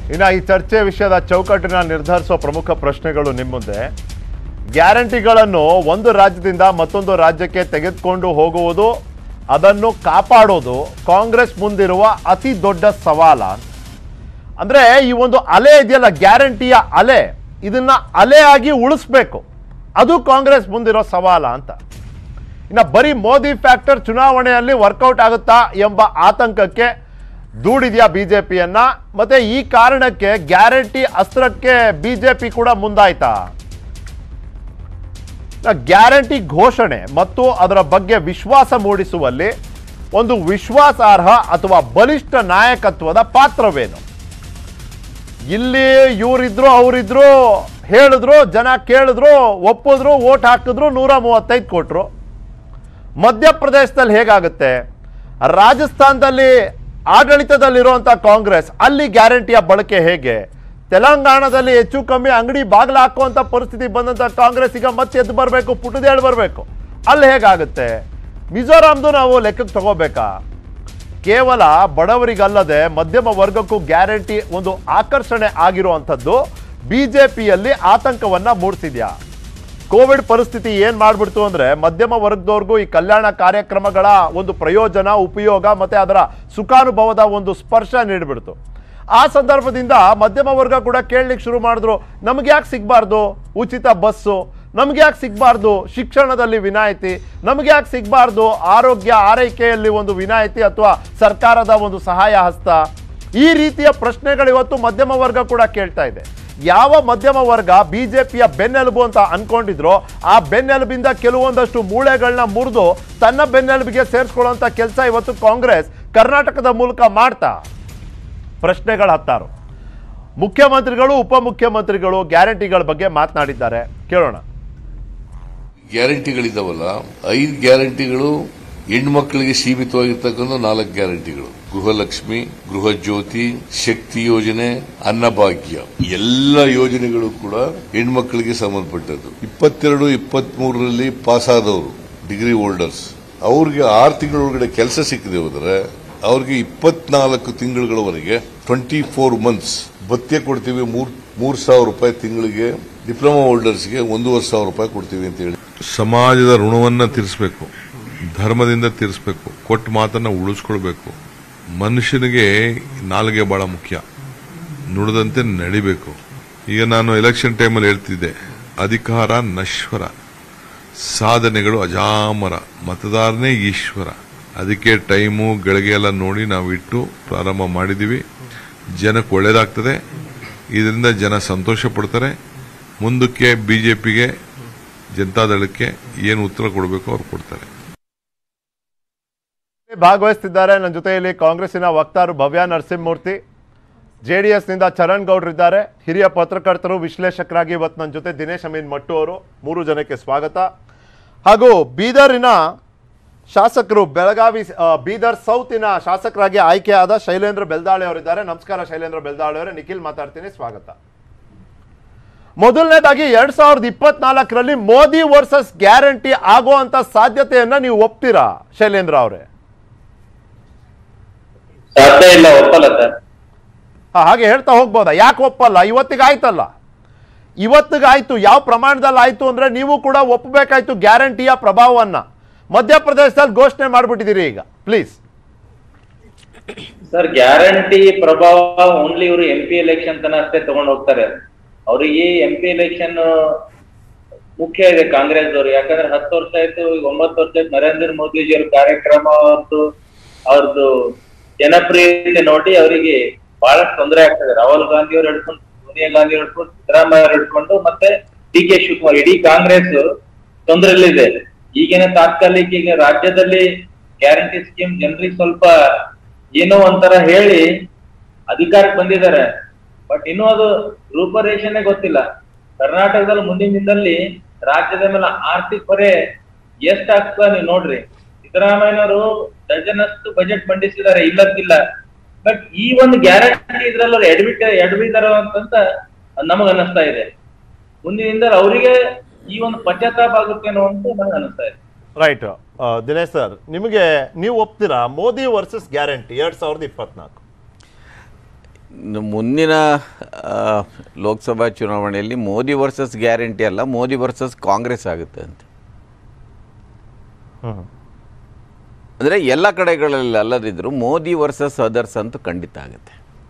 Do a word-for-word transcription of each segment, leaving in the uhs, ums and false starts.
ಇನ್ನು ಈ ಚರ್ಚೆ ವಿಷಯದ ಚೌಕಟ್ಟಿನ ನಿರ್ಧರಿಸುವ ಪ್ರಮುಖ ಪ್ರಶ್ನೆಗಳು ನಿಮ್ಮ ಮುಂದೆ. ಗ್ಯಾರಂಟಿಗಳನ್ನು ಒಂದು ರಾಜ್ಯದಿಂದ ಮತ್ತೊಂದು ರಾಜ್ಯಕ್ಕೆ ತೆಗೆದುಕೊಂಡು ಹೋಗುವುದು, ಅದನ್ನು ಕಾಪಾಡೋದು ಕಾಂಗ್ರೆಸ್ ಮುಂದಿರುವ ಅತಿ ದೊಡ್ಡ ಸವಾಲ. ಅಂದ್ರೆ ಈ ಒಂದು ಅಲೆ ಇದೆಯಲ್ಲ, ಗ್ಯಾರಂಟಿಯ ಅಲೆ, ಇದನ್ನ ಅಲೆಯಾಗಿ ಉಳಿಸ್ಬೇಕು, ಅದು ಕಾಂಗ್ರೆಸ್ ಮುಂದಿರೋ ಸವಾಲ ಅಂತ. ಇನ್ನು ಬರೀ ಮೋದಿ ಫ್ಯಾಕ್ಟರ್ ಚುನಾವಣೆಯಲ್ಲಿ ವರ್ಕೌಟ್ ಆಗುತ್ತಾ ಎಂಬ ಆತಂಕಕ್ಕೆ ದೂಡಿದ್ಯಾ ಬಿಜೆಪಿಯನ್ನ, ಮತ್ತೆ ಈ ಕಾರಣಕ್ಕೆ ಗ್ಯಾರಂಟಿ ಅಸ್ತ್ರಕ್ಕೆ ಬಿಜೆಪಿ ಕೂಡ ಮುಂದಾಯ್ತಾ? ಗ್ಯಾರಂಟಿ ಘೋಷಣೆ ಮತ್ತು ಅದರ ಬಗ್ಗೆ ವಿಶ್ವಾಸ ಮೂಡಿಸುವಲ್ಲಿ ಒಂದು ವಿಶ್ವಾಸಾರ್ಹ ಅಥವಾ ಬಲಿಷ್ಠ ನಾಯಕತ್ವದ ಪಾತ್ರವೇನು? ಇಲ್ಲಿ ಇವರಿದ್ರು ಅವರಿದ್ರು ಹೇಳಿದ್ರು, ಜನ ಕೇಳಿದ್ರು, ಒಪ್ಪಿದ್ರು, ವೋಟ್ ಹಾಕಿದ್ರು, ನೂರ ಮೂವತ್ತೈದು ಕೊಟ್ರು. ಮಧ್ಯಪ್ರದೇಶದಲ್ಲಿ ಹೇಗಾಗುತ್ತೆ? ರಾಜಸ್ಥಾನದಲ್ಲಿ ಆಡಳಿತದಲ್ಲಿರುವಂಥ ಕಾಂಗ್ರೆಸ್, ಅಲ್ಲಿ ಗ್ಯಾರಂಟಿಯ ಬಳಕೆ ಹೇಗೆ? ತೆಲಂಗಾಣದಲ್ಲಿ ಹೆಚ್ಚು ಕಮ್ಮಿ ಅಂಗಡಿ ಬಾಗಿಲು ಹಾಕುವಂಥ ಪರಿಸ್ಥಿತಿ ಬಂದಂಥ ಕಾಂಗ್ರೆಸ್ ಈಗ ಮತ್ತೆ ಎದ್ದು ಬರಬೇಕು, ಪುಟದೇಳು ಬರಬೇಕು, ಅಲ್ಲಿ ಹೇಗಾಗುತ್ತೆ? ಮಿಜೋರಾಮ್ದು ನಾವು ಲೆಕ್ಕಕ್ಕೆ ತಗೋಬೇಕಾ? ಕೇವಲ ಬಡವರಿಗಲ್ಲದೆ ಮಧ್ಯಮ ವರ್ಗಕ್ಕೂ ಗ್ಯಾರಂಟಿ ಒಂದು ಆಕರ್ಷಣೆ ಆಗಿರುವಂಥದ್ದು ಬಿಜೆಪಿಯಲ್ಲಿ ಆತಂಕವನ್ನ ಮೂಡಿಸಿದ್ಯಾ? ಕೋವಿಡ್ ಪರಿಸ್ಥಿತಿ ಏನ್ ಮಾಡ್ಬಿಡ್ತು ಅಂದ್ರೆ ಮಧ್ಯಮ ವರ್ಗದವ್ರಿಗೂ ಈ ಕಲ್ಯಾಣ ಕಾರ್ಯಕ್ರಮಗಳ ಒಂದು ಪ್ರಯೋಜನ, ಉಪಯೋಗ ಮತ್ತೆ ಅದರ ಸುಖಾನುಭವದ ಒಂದು ಸ್ಪರ್ಶ ನೀಡಿಬಿಡ್ತು. ಆ ಸಂದರ್ಭದಿಂದ ಮಧ್ಯಮ ವರ್ಗ ಕೂಡ ಕೇಳಲಿಕ್ಕೆ ಶುರು ಮಾಡಿದ್ರು, ನಮ್ಗೆ ಯಾಕೆ ಸಿಗಬಾರ್ದು ಉಚಿತ ಬಸ್ಸು, ನಮ್ಗೆ ಯಾಕೆ ಸಿಗಬಾರ್ದು ಶಿಕ್ಷಣದಲ್ಲಿ ವಿನಾಯಿತಿ, ನಮ್ಗೆ ಯಾಕೆ ಸಿಗಬಾರ್ದು ಆರೋಗ್ಯ ಆರೈಕೆಯಲ್ಲಿ ಒಂದು ವಿನಾಯಿತಿ ಅಥವಾ ಸರ್ಕಾರದ ಒಂದು ಸಹಾಯ ಹಸ್ತ? ಈ ರೀತಿಯ ಪ್ರಶ್ನೆಗಳು ಇವತ್ತು ಮಧ್ಯಮ ವರ್ಗ ಕೂಡ ಕೇಳ್ತಾ ಇದೆ. ಯಾವ ಮಧ್ಯಮ ವರ್ಗ ಬಿಜೆಪಿಯ ಬೆನ್ನೆಲುಬು ಅಂತ ಅನ್ಕೊಂಡಿದ್ರು, ಆ ಬೆನ್ನೆಲುಬಿಂದ ಕೆಲವೊಂದಷ್ಟು ಮೂಳೆಗಳನ್ನ ಮುರಿದು ತನ್ನ ಬೆನ್ನೆಲುಬಿಗೆ ಸೇರಿಸ್ಕೊಳ್ಳುವಂತ ಕೆಲಸ ಇವತ್ತು ಕಾಂಗ್ರೆಸ್ ಕರ್ನಾಟಕದ ಮೂಲಕ ಮಾಡ್ತಾ? ಪ್ರಶ್ನೆಗಳ ಹತ್ತಾರು. ಮುಖ್ಯಮಂತ್ರಿಗಳು ಉಪಮುಖ್ಯಮಂತ್ರಿಗಳು ಗ್ಯಾರಂಟಿಗಳ ಬಗ್ಗೆ ಮಾತನಾಡಿದ್ದಾರೆ, ಕೇಳೋಣ. ಗ್ಯಾರಂಟಿಗಳಿದಾವಲ್ಲ, ಐದು ಗ್ಯಾರಂಟಿಗಳು ಹೆಣ್ಮಕ್ಳಿಗೆ ಸೀಮಿತವಾಗಿರ್ತಕ್ಕಂಥ ನಾಲ್ಕು ಗ್ಯಾರಂಟಿಗಳು: ಗೃಹಲಕ್ಷ್ಮಿ, ಗೃಹ ಜ್ಯೋತಿ, ಶಕ್ತಿ ಯೋಜನೆ, ಅನ್ನಭಾಗ್ಯ. ಎಲ್ಲ ಯೋಜನೆಗಳು ಕೂಡ ಹೆಣ್ಮಕ್ಳಿಗೆ ಸಂಬಂಧಪಟ್ಟದ್ದು. ಇಪ್ಪತ್ತೆರಡು ಇಪ್ಪತ್ತ್ ಮೂರರಲ್ಲಿ ಪಾಸ್ ಆದವರು ಡಿಗ್ರಿ ಹೋಲ್ಡರ್ಸ್, ಅವ್ರಿಗೆ ಆರು ತಿಂಗಳೊಳಗಡೆ ಕೆಲಸ ಸಿಕ್ಕದೆ ಹೋದ್ರೆ ಅವ್ರಿಗೆ ಇಪ್ಪತ್ನಾಲ್ಕು ತಿಂಗಳುಗಳವರೆಗೆ ಟ್ವೆಂಟಿ ಫೋರ್ ಮಂತ್ಸ್ ಭತ್ಯೆ ಕೊಡ್ತೀವಿ. ಮೂರ್ ಮೂರ್ ಸಾವಿರ ರೂಪಾಯಿ ತಿಂಗಳಿಗೆ. ಡಿಪ್ಲೊಮಾ ಹೋಲ್ಡರ್ಸ್ಗೆ ಒಂದೂವರೆ ಸಾವಿರ ರೂಪಾಯಿ ಕೊಡ್ತೀವಿ ಅಂತ ಹೇಳಿ. ಸಮಾಜದ ಋಣವನ್ನ ತೀರಿಸಬೇಕು, ಧರ್ಮದಿಂದ ತೀರಿಸಬೇಕು, ಕೊಟ್ಟ ಮಾತನ್ನ ಉಳಿಸ್ಕೊಳ್ಬೇಕು. ಮನುಷ್ಯನಿಗೆ ನಾಲ್ಗೆ ಬಹಳ ಮುಖ್ಯ, ನುಡಿದಂತೆ ನಡಿಬೇಕು. ಈಗ ನಾನು ಎಲೆಕ್ಷನ್ ಟೈಮಲ್ಲಿ ಹೇಳ್ತಿದ್ದೆ, ಅಧಿಕಾರ ನಶ್ವರ, ಸಾಧನೆಗಳು ಅಜಾಮರ, ಮತದಾರನೇ ಈಶ್ವರ. ಅದಕ್ಕೆ ಟೈಮು ಗಳಿಗೆ ಎಲ್ಲ ನೋಡಿ ನಾವು ಇಟ್ಟು ಪ್ರಾರಂಭ ಮಾಡಿದೀವಿ. ಜನಕ್ಕೆ ಒಳ್ಳೇದಾಗ್ತದೆ, ಇದರಿಂದ ಜನ ಸಂತೋಷ ಪಡ್ತಾರೆ. ಮುಂದಕ್ಕೆ ಬಿಜೆಪಿಗೆ, ಜನತಾದಳಕ್ಕೆ ಏನು ಉತ್ತರ ಕೊಡಬೇಕು ಅವ್ರು ಕೊಡ್ತಾರೆ. ಭಾಗವಹಿಸುತ್ತಿದ್ದಾರೆ ನನ್ನ ಜೊತೆಯಲ್ಲಿ ಕಾಂಗ್ರೆಸ್ಸಿನ ವಕ್ತಾರು ಭವ್ಯ ನರಸಿಂಹಮೂರ್ತಿ, ಜೆಡಿಎಸ್ ನಿಂದ ಚರಣ್ ಗೌಡ್ರು ಇದ್ದಾರೆ, ಹಿರಿಯ ಪತ್ರಕರ್ತರು, ವಿಶ್ಲೇಷಕರಾಗಿ ಇವತ್ತು ನನ್ನ ಜೊತೆ ದಿನೇಶ್ ಅಮೀನ್ ಮಟ್ಟು ಅವರು. ಮೂರು ಜನಕ್ಕೆ ಸ್ವಾಗತ. ಹಾಗೂ ಬೀದರಿನ ಶಾಸಕರು, ಬೆಳಗಾವಿ ಬೀದರ್ ಸೌತಿನ ಶಾಸಕರಾಗಿ ಆಯ್ಕೆಯಾದ ಶೈಲೇಂದ್ರ ಬೆಲ್ದಾಳೆ ಅವರಿದ್ದಾರೆ. ನಮಸ್ಕಾರ ಶೈಲೇಂದ್ರ ಬೆಲ್ದಾಳೆ ಅವರೇ. ನಿಖಿಲ್ ಮಾತಾಡ್ತೀನಿ, ಸ್ವಾಗತ. ಮೊದಲನೇದಾಗಿ ಎರಡ್ ಸಾವಿರದ ಇಪ್ಪತ್ನಾಲ್ಕರಲ್ಲಿ ಮೋದಿ ವರ್ಸಸ್ ಗ್ಯಾರಂಟಿ ಆಗುವಂತ ಸಾಧ್ಯತೆಯನ್ನ ನೀವು ಒಪ್ತೀರಾ ಶೈಲೇಂದ್ರ ಅವರೇ? ಸಾಧ್ಯ ಇಲ್ಲ, ಒಪ್ಪಲ್ಲ ಸರ್. ಹಾಗೆ ಹೇಳ್ತಾ ಹೋಗ್ಬೋದಾ? ಯಾಕೆ ಒಪ್ಪಲ್ಲ? ಇವತ್ತಿಗಾಯ್ತಲ್ಲ, ಇವತ್ತಿಗಾಯ್ತು. ಯಾವ ಪ್ರಮಾಣದಲ್ಲಿ ಆಯ್ತು ಅಂದ್ರೆ ನೀವು ಕೂಡ ಒಪ್ಪಬೇಕಾಯ್ತು ಗ್ಯಾರಂಟಿಯ ಪ್ರಭಾವವನ್ನ. ಮಧ್ಯಪ್ರದೇಶದಲ್ಲಿ ಘೋಷಣೆ ಮಾಡ್ಬಿಟ್ಟಿದ್ದೀರಿ ಈಗ, ಪ್ಲೀಸ್. ಸರ್, ಗ್ಯಾರಂಟಿ ಪ್ರಭಾವ ಓನ್ಲಿ ಇವರು ಎಂ ಪಿ ಎಲೆಕ್ಷನ್ ತನ ಅಷ್ಟೇ ತಗೊಂಡು ಹೋಗ್ತಾರೆ. ಅವ್ರಿಗೆ ಎಂ ಪಿ ಎಲೆಕ್ಷನ್ ಮುಖ್ಯ ಇದೆ ಕಾಂಗ್ರೆಸ್ ಅವರು. ಯಾಕಂದ್ರೆ ಹತ್ತು ವರ್ಷ ಆಯ್ತು, ಈಗ ಒಂಬತ್ತು ವರ್ಷ ಆಯ್ತು ನರೇಂದ್ರ ಮೋದಿಜಿ ಅವ್ರ ಕಾರ್ಯಕ್ರಮ, ಅವ್ರದ್ದು ಅವ್ರದ್ದು ಜನಪ್ರಿಯತೆ ನೋಡಿ ಅವರಿಗೆ ಬಹಳಷ್ಟು ತೊಂದರೆ ಆಗ್ತದೆ. ರಾಹುಲ್ ಗಾಂಧಿ ಅವ್ರು ಹಿಡ್ಕೊಂಡು, ಸೋನಿಯಾ ಗಾಂಧಿ ಹಿಡ್ಕೊಂಡು, ಸಿದ್ದರಾಮಯ್ಯ ಅವ್ರು ಹಿಡ್ಕೊಂಡು, ಮತ್ತೆ ಡಿ ಕೆ ಶಿವಕುಮಾರ್, ಇಡೀ ಕಾಂಗ್ರೆಸ್ ತೊಂದರೆಯಲ್ಲಿದೆ. ಈಗಿನ ತಾತ್ಕಾಲಿಕ ಈಗ ರಾಜ್ಯದಲ್ಲಿ ಗ್ಯಾರಂಟಿ ಸ್ಕೀಮ್ ಜನರಿಗೆ ಸ್ವಲ್ಪ ಏನೋ ಒಂಥರ ಹೇಳಿ ಅಧಿಕಾರಕ್ಕೆ ಬಂದಿದ್ದಾರೆ. ಬಟ್ ಇನ್ನೂ ಅದು ರೂಪರೇಷನೆ ಗೊತ್ತಿಲ್ಲ. ಕರ್ನಾಟಕದಲ್ಲಿ ಮುಂದಿನ ದಿನದಲ್ಲಿ ರಾಜ್ಯದ ಮೇಲೆ ಆರ್ಥಿಕ ಹೊರೆ ಎಷ್ಟಾಗ್ತದ ನೀವು ನೋಡ್ರಿ. ಸಿದ್ದರಾಮಯ್ಯನವರು ಡಜನಷ್ಟು ಬಜೆಟ್ ಮಂಡಿಸಿದ್ದಾರೆ, ಇಲ್ಲಕ್ಕಿಲ್ಲ. ಬಟ್ ಈ ಒಂದು ಗ್ಯಾರಂಟಿ ಇದ್ರಲ್ಲಿ ಅವ್ರು ಎಡ್ಬಿಟ್ಟ ಎಡ್ಬಿದಾರ ಅಂತ ನಮಗ ಅನಿಸ್ತಾ ಇದೆ. ಮುಂದಿನಿಂದ ಅವರಿಗೆ ಈ ಒಂದು ಪಶ್ಚಾತ್ತಾಪ ಆಗುತ್ತೇನೋ ಅಂತ ನನಗೆ ಅನಿಸ್ತಾ ಇದೆ. ರೈಟ್. ದಿನೇಶ್ ಸರ್, ನಿಮಗೆ ನೀವು ಒಪ್ತೀರಾ ಮೋದಿ ವರ್ಸಸ್ ಗ್ಯಾರಂಟಿ ಎರಡ್ ಸಾವಿರದ ಇಪ್ಪತ್ನಾಲ್ಕು? ಮುಂದಿನ ಲೋಕಸಭಾ ಚುನಾವಣೆಯಲ್ಲಿ ಮೋದಿ ವರ್ಸಸ್ ಗ್ಯಾರಂಟಿ ಅಲ್ಲ, ಮೋದಿ ವರ್ಸಸ್ ಕಾಂಗ್ರೆಸ್ ಆಗುತ್ತೆ ಅಂತ. ಅಂದರೆ ಎಲ್ಲ ಕಡೆಗಳಲ್ಲಿ ಅಲ್ಲದಿದ್ದರೂ ಮೋದಿ ವರ್ಸಸ್ ಅದರ್ಸ್ ಅಂತೂ ಖಂಡಿತ ಆಗುತ್ತೆ.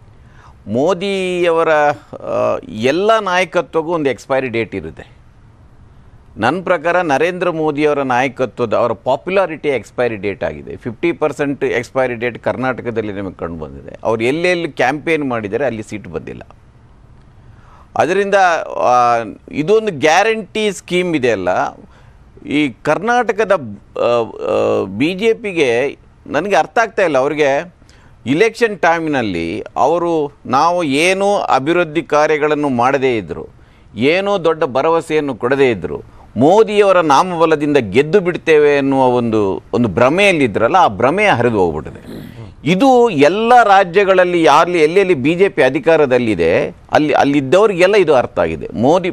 ಮೋದಿಯವರ ಎಲ್ಲ ನಾಯಕತ್ವಗೂ ಒಂದು ಎಕ್ಸ್ಪೈರಿ ಡೇಟ್ ಇರುತ್ತೆ. ನನ್ನ ಪ್ರಕಾರ ನರೇಂದ್ರ ಮೋದಿಯವರ ನಾಯಕತ್ವದ ಅವರ ಪಾಪ್ಯುಲಾರಿಟಿ ಎಕ್ಸ್ಪೈರಿ ಡೇಟ್ ಆಗಿದೆ. ಫಿಫ್ಟಿ ಪರ್ಸೆಂಟ್ ಎಕ್ಸ್ಪೈರಿ ಡೇಟ್ ಕರ್ನಾಟಕದಲ್ಲಿ ನಮಗೆ ಕಂಡು ಬಂದಿದೆ. ಅವ್ರು ಎಲ್ಲೆಲ್ಲಿ ಕ್ಯಾಂಪೇನ್ ಮಾಡಿದರೆ ಅಲ್ಲಿ ಸೀಟ್ ಬಂದಿಲ್ಲ. ಅದರಿಂದ ಇದೊಂದು ಗ್ಯಾರಂಟಿ ಸ್ಕೀಮ್ ಇದೆಯಲ್ಲ, ಈ ಕರ್ನಾಟಕದ ಬಿ ಜೆ ಪಿಗೆ ನನಗೆ ಅರ್ಥ ಆಗ್ತಾ ಇಲ್ಲ. ಅವರಿಗೆ ಇಲೆಕ್ಷನ್ ಟೈಮಿನಲ್ಲಿ ಅವರು ನಾವು ಏನೂ ಅಭಿವೃದ್ಧಿ ಕಾರ್ಯಗಳನ್ನು ಮಾಡದೇ ಇದ್ದರು, ಏನೂ ದೊಡ್ಡ ಭರವಸೆಯನ್ನು ಕೊಡದೇ ಇದ್ದರು, ಮೋದಿಯವರ ನಾಮಬಲದಿಂದ ಗೆದ್ದು ಬಿಡ್ತೇವೆ ಎನ್ನುವ ಒಂದು ಒಂದು ಭ್ರಮೆಯಲ್ಲಿದ್ದರಲ್ಲ, ಆ ಭ್ರಮೆ ಹರಿದು ಹೋಗ್ಬಿಟ್ಟಿದೆ. ಇದು ಎಲ್ಲ ರಾಜ್ಯಗಳಲ್ಲಿ ಯಾರಲ್ಲಿ ಎಲ್ಲೆಲ್ಲಿ ಬಿ ಜೆ ಪಿ ಅಧಿಕಾರದಲ್ಲಿದೆ ಅಲ್ಲಿ ಅಲ್ಲಿದ್ದವರಿಗೆಲ್ಲ ಇದು ಅರ್ಥ ಆಗಿದೆ. ಮೋದಿ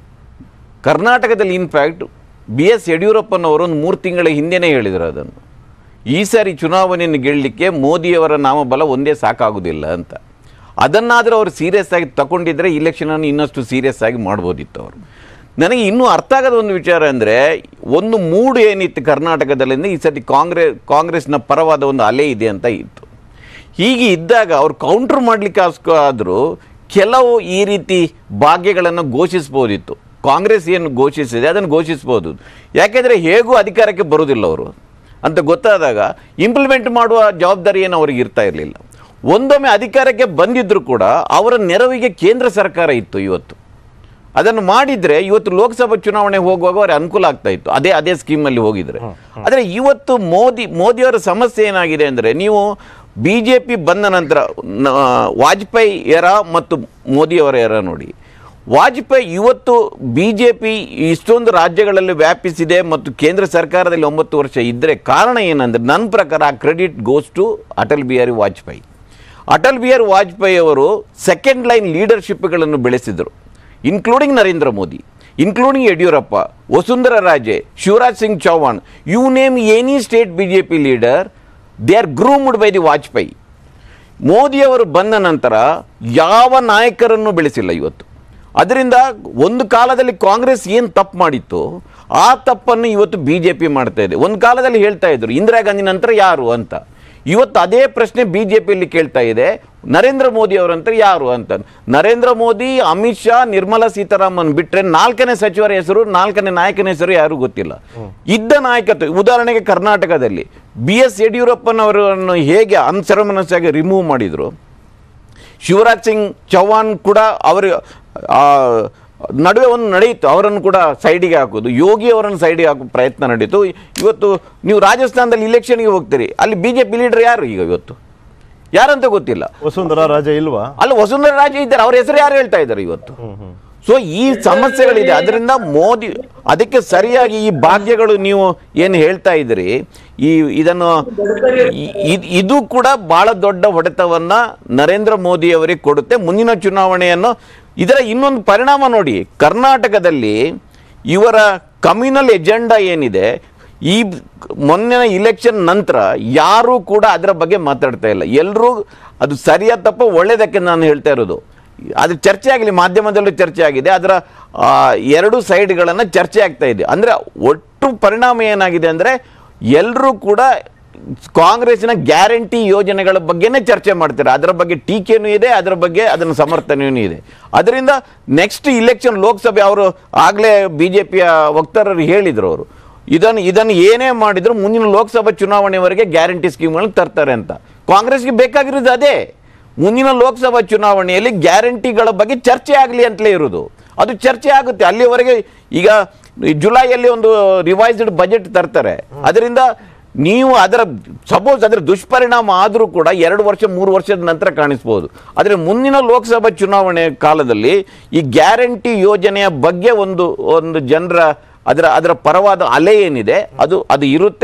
ಕರ್ನಾಟಕದಲ್ಲಿ ಇನ್ಫ್ಯಾಕ್ಟ್ ಬಿ ಎಸ್ ಯಡಿಯೂರಪ್ಪನವರು ಒಂದು ಮೂರು ತಿಂಗಳ ಹಿಂದೆನೇ ಹೇಳಿದರು ಅದನ್ನು, ಈ ಸಾರಿ ಚುನಾವಣೆಯನ್ನು ಗೆಲ್ಲಲಿಕ್ಕೆ ಮೋದಿಯವರ ನಾಮಬಲ ಒಂದೇ ಸಾಕಾಗುವುದಿಲ್ಲ ಅಂತ. ಅದನ್ನಾದರೂ ಅವರು ಸೀರಿಯಸ್ ಆಗಿ ತಗೊಂಡಿದ್ದರೆ ಇಲೆಕ್ಷನನ್ನು ಇನ್ನಷ್ಟು ಸೀರಿಯಸ್ ಆಗಿ ಮಾಡ್ಬೋದಿತ್ತು ಅವರು. ನನಗೆ ಇನ್ನೂ ಅರ್ಥ ಆಗೋದ ಒಂದು ವಿಚಾರ ಅಂದರೆ, ಒಂದು ಮೂಡು ಏನಿತ್ತು ಕರ್ನಾಟಕದಲ್ಲಿಂದ ಈ ಸತಿ ಕಾಂಗ್ರೆಸ್ ಕಾಂಗ್ರೆಸ್ನ ಪರವಾದ ಒಂದು ಅಲೆ ಇದೆ ಅಂತ ಇತ್ತು. ಹೀಗೆ ಇದ್ದಾಗ ಅವ್ರು ಕೌಂಟ್ರ್ ಮಾಡಲಿಕ್ಕೆ ಆದರೂ ಕೆಲವು ಈ ರೀತಿ ಭಾಗ್ಯಗಳನ್ನು ಘೋಷಿಸ್ಬೋದಿತ್ತು. ಕಾಂಗ್ರೆಸ್ ಏನು ಘೋಷಿಸಿದೆ ಅದನ್ನು ಘೋಷಿಸ್ಬೋದು, ಯಾಕೆಂದರೆ ಹೇಗೂ ಅಧಿಕಾರಕ್ಕೆ ಬರೋದಿಲ್ಲ ಅವರು ಅಂತ ಗೊತ್ತಾದಾಗ ಇಂಪ್ಲಿಮೆಂಟ್ ಮಾಡುವ ಜವಾಬ್ದಾರಿ ಏನು ಅವ್ರಿಗೆ ಇರ್ತಾ ಇರಲಿಲ್ಲ. ಒಂದೊಮ್ಮೆ ಅಧಿಕಾರಕ್ಕೆ ಬಂದಿದ್ದರೂ ಕೂಡ ಅವರ ನೆರವಿಗೆ ಕೇಂದ್ರ ಸರ್ಕಾರ ಇತ್ತು. ಇವತ್ತು ಅದನ್ನು ಮಾಡಿದರೆ ಇವತ್ತು ಲೋಕಸಭಾ ಚುನಾವಣೆ ಹೋಗುವಾಗ ಅವ್ರಿಗೆ ಅನುಕೂಲ ಆಗ್ತಾ ಇತ್ತು, ಅದೇ ಅದೇ ಸ್ಕೀಮಲ್ಲಿ ಹೋಗಿದ್ರೆ. ಆದರೆ ಇವತ್ತು ಮೋದಿ ಮೋದಿಯವರ ಸಮಸ್ಯೆ ಏನಾಗಿದೆ ಅಂದರೆ, ನೀವು ಬಿ ಜೆ ಪಿ ಬಂದ ನಂತರ ವಾಜಪೇಯಿ ಎರ ಮತ್ತು ಮೋದಿಯವರ ಎರ ನೋಡಿ. ವಾಜಪೇಯಿ ಇವತ್ತು ಬಿ ಜೆ ಪಿ ಇಷ್ಟೊಂದು ರಾಜ್ಯಗಳಲ್ಲಿ ವ್ಯಾಪಿಸಿದೆ ಮತ್ತು ಕೇಂದ್ರ ಸರ್ಕಾರದಲ್ಲಿ ಒಂಬತ್ತು ವರ್ಷ ಇದ್ದರೆ ಕಾರಣ ಏನಂದರೆ, ನನ್ನ ಪ್ರಕಾರ ಆ credit goes to Atal Bihari Vajpayee. Atal Bihari Vajpayee ಅವರು ಸೆಕೆಂಡ್ ಲೈನ್ ಲೀಡರ್ಶಿಪ್ಗಳನ್ನು ಬೆಳೆಸಿದರು, including Narendra Modi, including Yediyurappa, Vasundhara Raje, Shivraj Singh Chouhan, you name any state B J P leader, they are groomed by the Vajpayee. ಮೋದಿಯವರು ಬಂದ ನಂತರ ಯಾವ ನಾಯಕರನ್ನು ಬೆಳೆಸಿಲ್ಲ ಇವತ್ತು. ಅದರಿಂದ ಒಂದು ಕಾಲದಲ್ಲಿ ಕಾಂಗ್ರೆಸ್ ಏನು ತಪ್ಪು ಮಾಡಿತ್ತು ಆ ತಪ್ಪನ್ನು ಇವತ್ತು ಬಿ ಜೆ ಪಿ ಮಾಡ್ತಾ ಇದೆ. ಒಂದು ಕಾಲದಲ್ಲಿ ಹೇಳ್ತಾ ಇದ್ರು ಇಂದಿರಾ ಗಾಂಧಿ ನಂತರ ಯಾರು ಅಂತ, ಇವತ್ತು ಅದೇ ಪ್ರಶ್ನೆ ಬಿ ಜೆ ಪಿಯಲ್ಲಿ ಕೇಳ್ತಾ ಇದೆ, ನರೇಂದ್ರ ಮೋದಿ ಅವರಂತರ ಯಾರು ಅಂತ. ನರೇಂದ್ರ ಮೋದಿ, ಅಮಿತ್ ಶಾ, ನಿರ್ಮಲಾ ಸೀತಾರಾಮನ್ ಬಿಟ್ಟರೆ ನಾಲ್ಕನೇ ಸಚಿವರ ಹೆಸರು, ನಾಲ್ಕನೇ ನಾಯಕನ ಹೆಸರು ಯಾರು ಗೊತ್ತಿಲ್ಲ. ಇದ್ದ ನಾಯಕತ್ವ, ಉದಾಹರಣೆಗೆ ಕರ್ನಾಟಕದಲ್ಲಿ ಬಿ ಎಸ್ ಯಡಿಯೂರಪ್ಪನವರನ್ನು ಹೇಗೆ ಅನ್ಸೆರೆಮನಿಯಸ್ಸಾಗಿ ರಿಮೂವ್ ಮಾಡಿದರು, ಶಿವರಾಜ್ ಸಿಂಗ್ ಚೌಹಾಣ್ ಕೂಡ ಅವರ ನಡುವೆ ಒಂದು ನಡೆಯಿತು, ಅವರನ್ನು ಕೂಡ ಸೈಡಿಗೆ ಹಾಕೋದು, ಯೋಗಿ ಅವರನ್ನು ಸೈಡಿಗೆ ಹಾಕೋ ಪ್ರಯತ್ನ ನಡೀತು. ಇವತ್ತು ನೀವು ರಾಜಸ್ಥಾನದಲ್ಲಿ ಇಲೆಕ್ಷನ್ಗೆ ಹೋಗ್ತೀರಿ, ಅಲ್ಲಿ ಬಿ ಜೆ ಪಿ ಲೀಡರ್ ಯಾರು ಈಗ ಇವತ್ತು ಯಾರಂತ ಗೊತ್ತಿಲ್ಲ. ವಸುಂಧರಾ ರಾಜೆ ಇಲ್ವಾ? ಅಲ್ಲ, ವಸುಂಧರಾ ರಾಜೆ ಇದ್ದಾರೆ, ಅವ್ರ ಹೆಸರು ಯಾರು ಹೇಳ್ತಾ ಇದ್ದಾರೆ ಇವತ್ತು. ಸೊ ಈ ಸಮಸ್ಯೆಗಳಿದೆ. ಅದರಿಂದ ಮೋದಿ ಅದಕ್ಕೆ ಸರಿಯಾಗಿ ಈ ಭಾಗ್ಯಗಳು ನೀವು ಏನು ಹೇಳ್ತಾ ಇದ್ದೀರಿ, ಈ ಇದನ್ನು ಇದು ಕೂಡ ಬಹಳ ದೊಡ್ಡ ಹೊಡೆತವನ್ನ ನರೇಂದ್ರ ಮೋದಿ ಅವರಿಗೆ ಕೊಡುತ್ತೆ ಮುಂದಿನ ಚುನಾವಣೆಯನ್ನು. ಇದರ ಇನ್ನೊಂದು ಪರಿಣಾಮ ನೋಡಿ, ಕರ್ನಾಟಕದಲ್ಲಿ ಇವರ ಕಮ್ಯುನಲ್ ಎಜೆಂಡಾ ಏನಿದೆ, ಈ ಮೊನ್ನೆ ಇಲೆಕ್ಷನ್ ನಂತರ ಯಾರೂ ಕೂಡ ಅದರ ಬಗ್ಗೆ ಮಾತಾಡ್ತಾ ಇಲ್ಲ. ಎಲ್ಲರೂ ಅದು ಸರಿಯಾದ ತಪ್ಪ ಒಳ್ಳೆಯದಕ್ಕೆ ನಾನು ಹೇಳ್ತಾ ಇರೋದು, ಅದು ಚರ್ಚೆ ಆಗಲಿ, ಮಾಧ್ಯಮದಲ್ಲೂ ಚರ್ಚೆ ಆಗಿದೆ, ಅದರ ಎರಡು ಸೈಡ್ಗಳನ್ನು ಚರ್ಚೆ ಆಗ್ತಾ ಇದೆ. ಅಂದರೆ ಒಟ್ಟು ಪರಿಣಾಮ ಏನಾಗಿದೆ ಅಂದರೆ, ಎಲ್ಲರೂ ಕೂಡ ಕಾಂಗ್ರೆಸ್ನ ಗ್ಯಾರಂಟಿ ಯೋಜನೆಗಳ ಬಗ್ಗೆನೇ ಚರ್ಚೆ ಮಾಡ್ತಾರೆ. ಅದರ ಬಗ್ಗೆ ಟೀಕೆನೂ ಇದೆ, ಅದರ ಬಗ್ಗೆ ಅದನ್ನು ಸಮರ್ಥನೆಯೂ ಇದೆ. ಅದರಿಂದ ನೆಕ್ಸ್ಟ್ ಇಲೆಕ್ಷನ್ ಲೋಕಸಭೆ ಅವರು ಆಗಲೇ ಬಿ ಜೆ ಪಿಯ ವಕ್ತಾರರು ಹೇಳಿದರು, ಅವರು ಇದನ್ನು ಇದನ್ನು ಏನೇ ಮಾಡಿದ್ರು ಮುಂದಿನ ಲೋಕಸಭಾ ಚುನಾವಣೆವರೆಗೆ ಗ್ಯಾರಂಟಿ ಸ್ಕೀಮ್ಗಳನ್ನು ತರ್ತಾರೆ ಅಂತ. ಕಾಂಗ್ರೆಸ್ಗೆ ಬೇಕಾಗಿರೋದು ಅದೇ, ಮುಂದಿನ ಲೋಕಸಭಾ ಚುನಾವಣೆಯಲ್ಲಿ ಗ್ಯಾರಂಟಿಗಳ ಬಗ್ಗೆ ಚರ್ಚೆ ಆಗಲಿ ಅಂತಲೇ ಇರೋದು. ಅದು ಚರ್ಚೆ ಆಗುತ್ತೆ ಅಲ್ಲಿವರೆಗೆ. ಈಗ ಜುಲೈಯಲ್ಲಿ ಒಂದು ರಿವೈಸ್ಡ್ ಬಜೆಟ್ ತರ್ತಾರೆ, ಅದರಿಂದ ನೀವು ಅದರ ಸಪೋಸ್ ಅದರ ದುಷ್ಪರಿಣಾಮ ಆದರೂ ಕೂಡ ಎರಡು ವರ್ಷ ಮೂರು ವರ್ಷದ ನಂತರ ಕಾಣಿಸ್ಬೋದು. ಆದರೆ ಮುಂದಿನ ಲೋಕಸಭಾ ಚುನಾವಣೆ ಕಾಲದಲ್ಲಿ ಈ ಗ್ಯಾರಂಟಿ ಯೋಜನೆಯ ಬಗ್ಗೆ ಒಂದು ಒಂದು ಜನರ ಅದರ ಅದರ ಪರವಾದ ಅಲೆ ಏನಿದೆ ಅದು ಅದು ಇರುತ್ತೆ.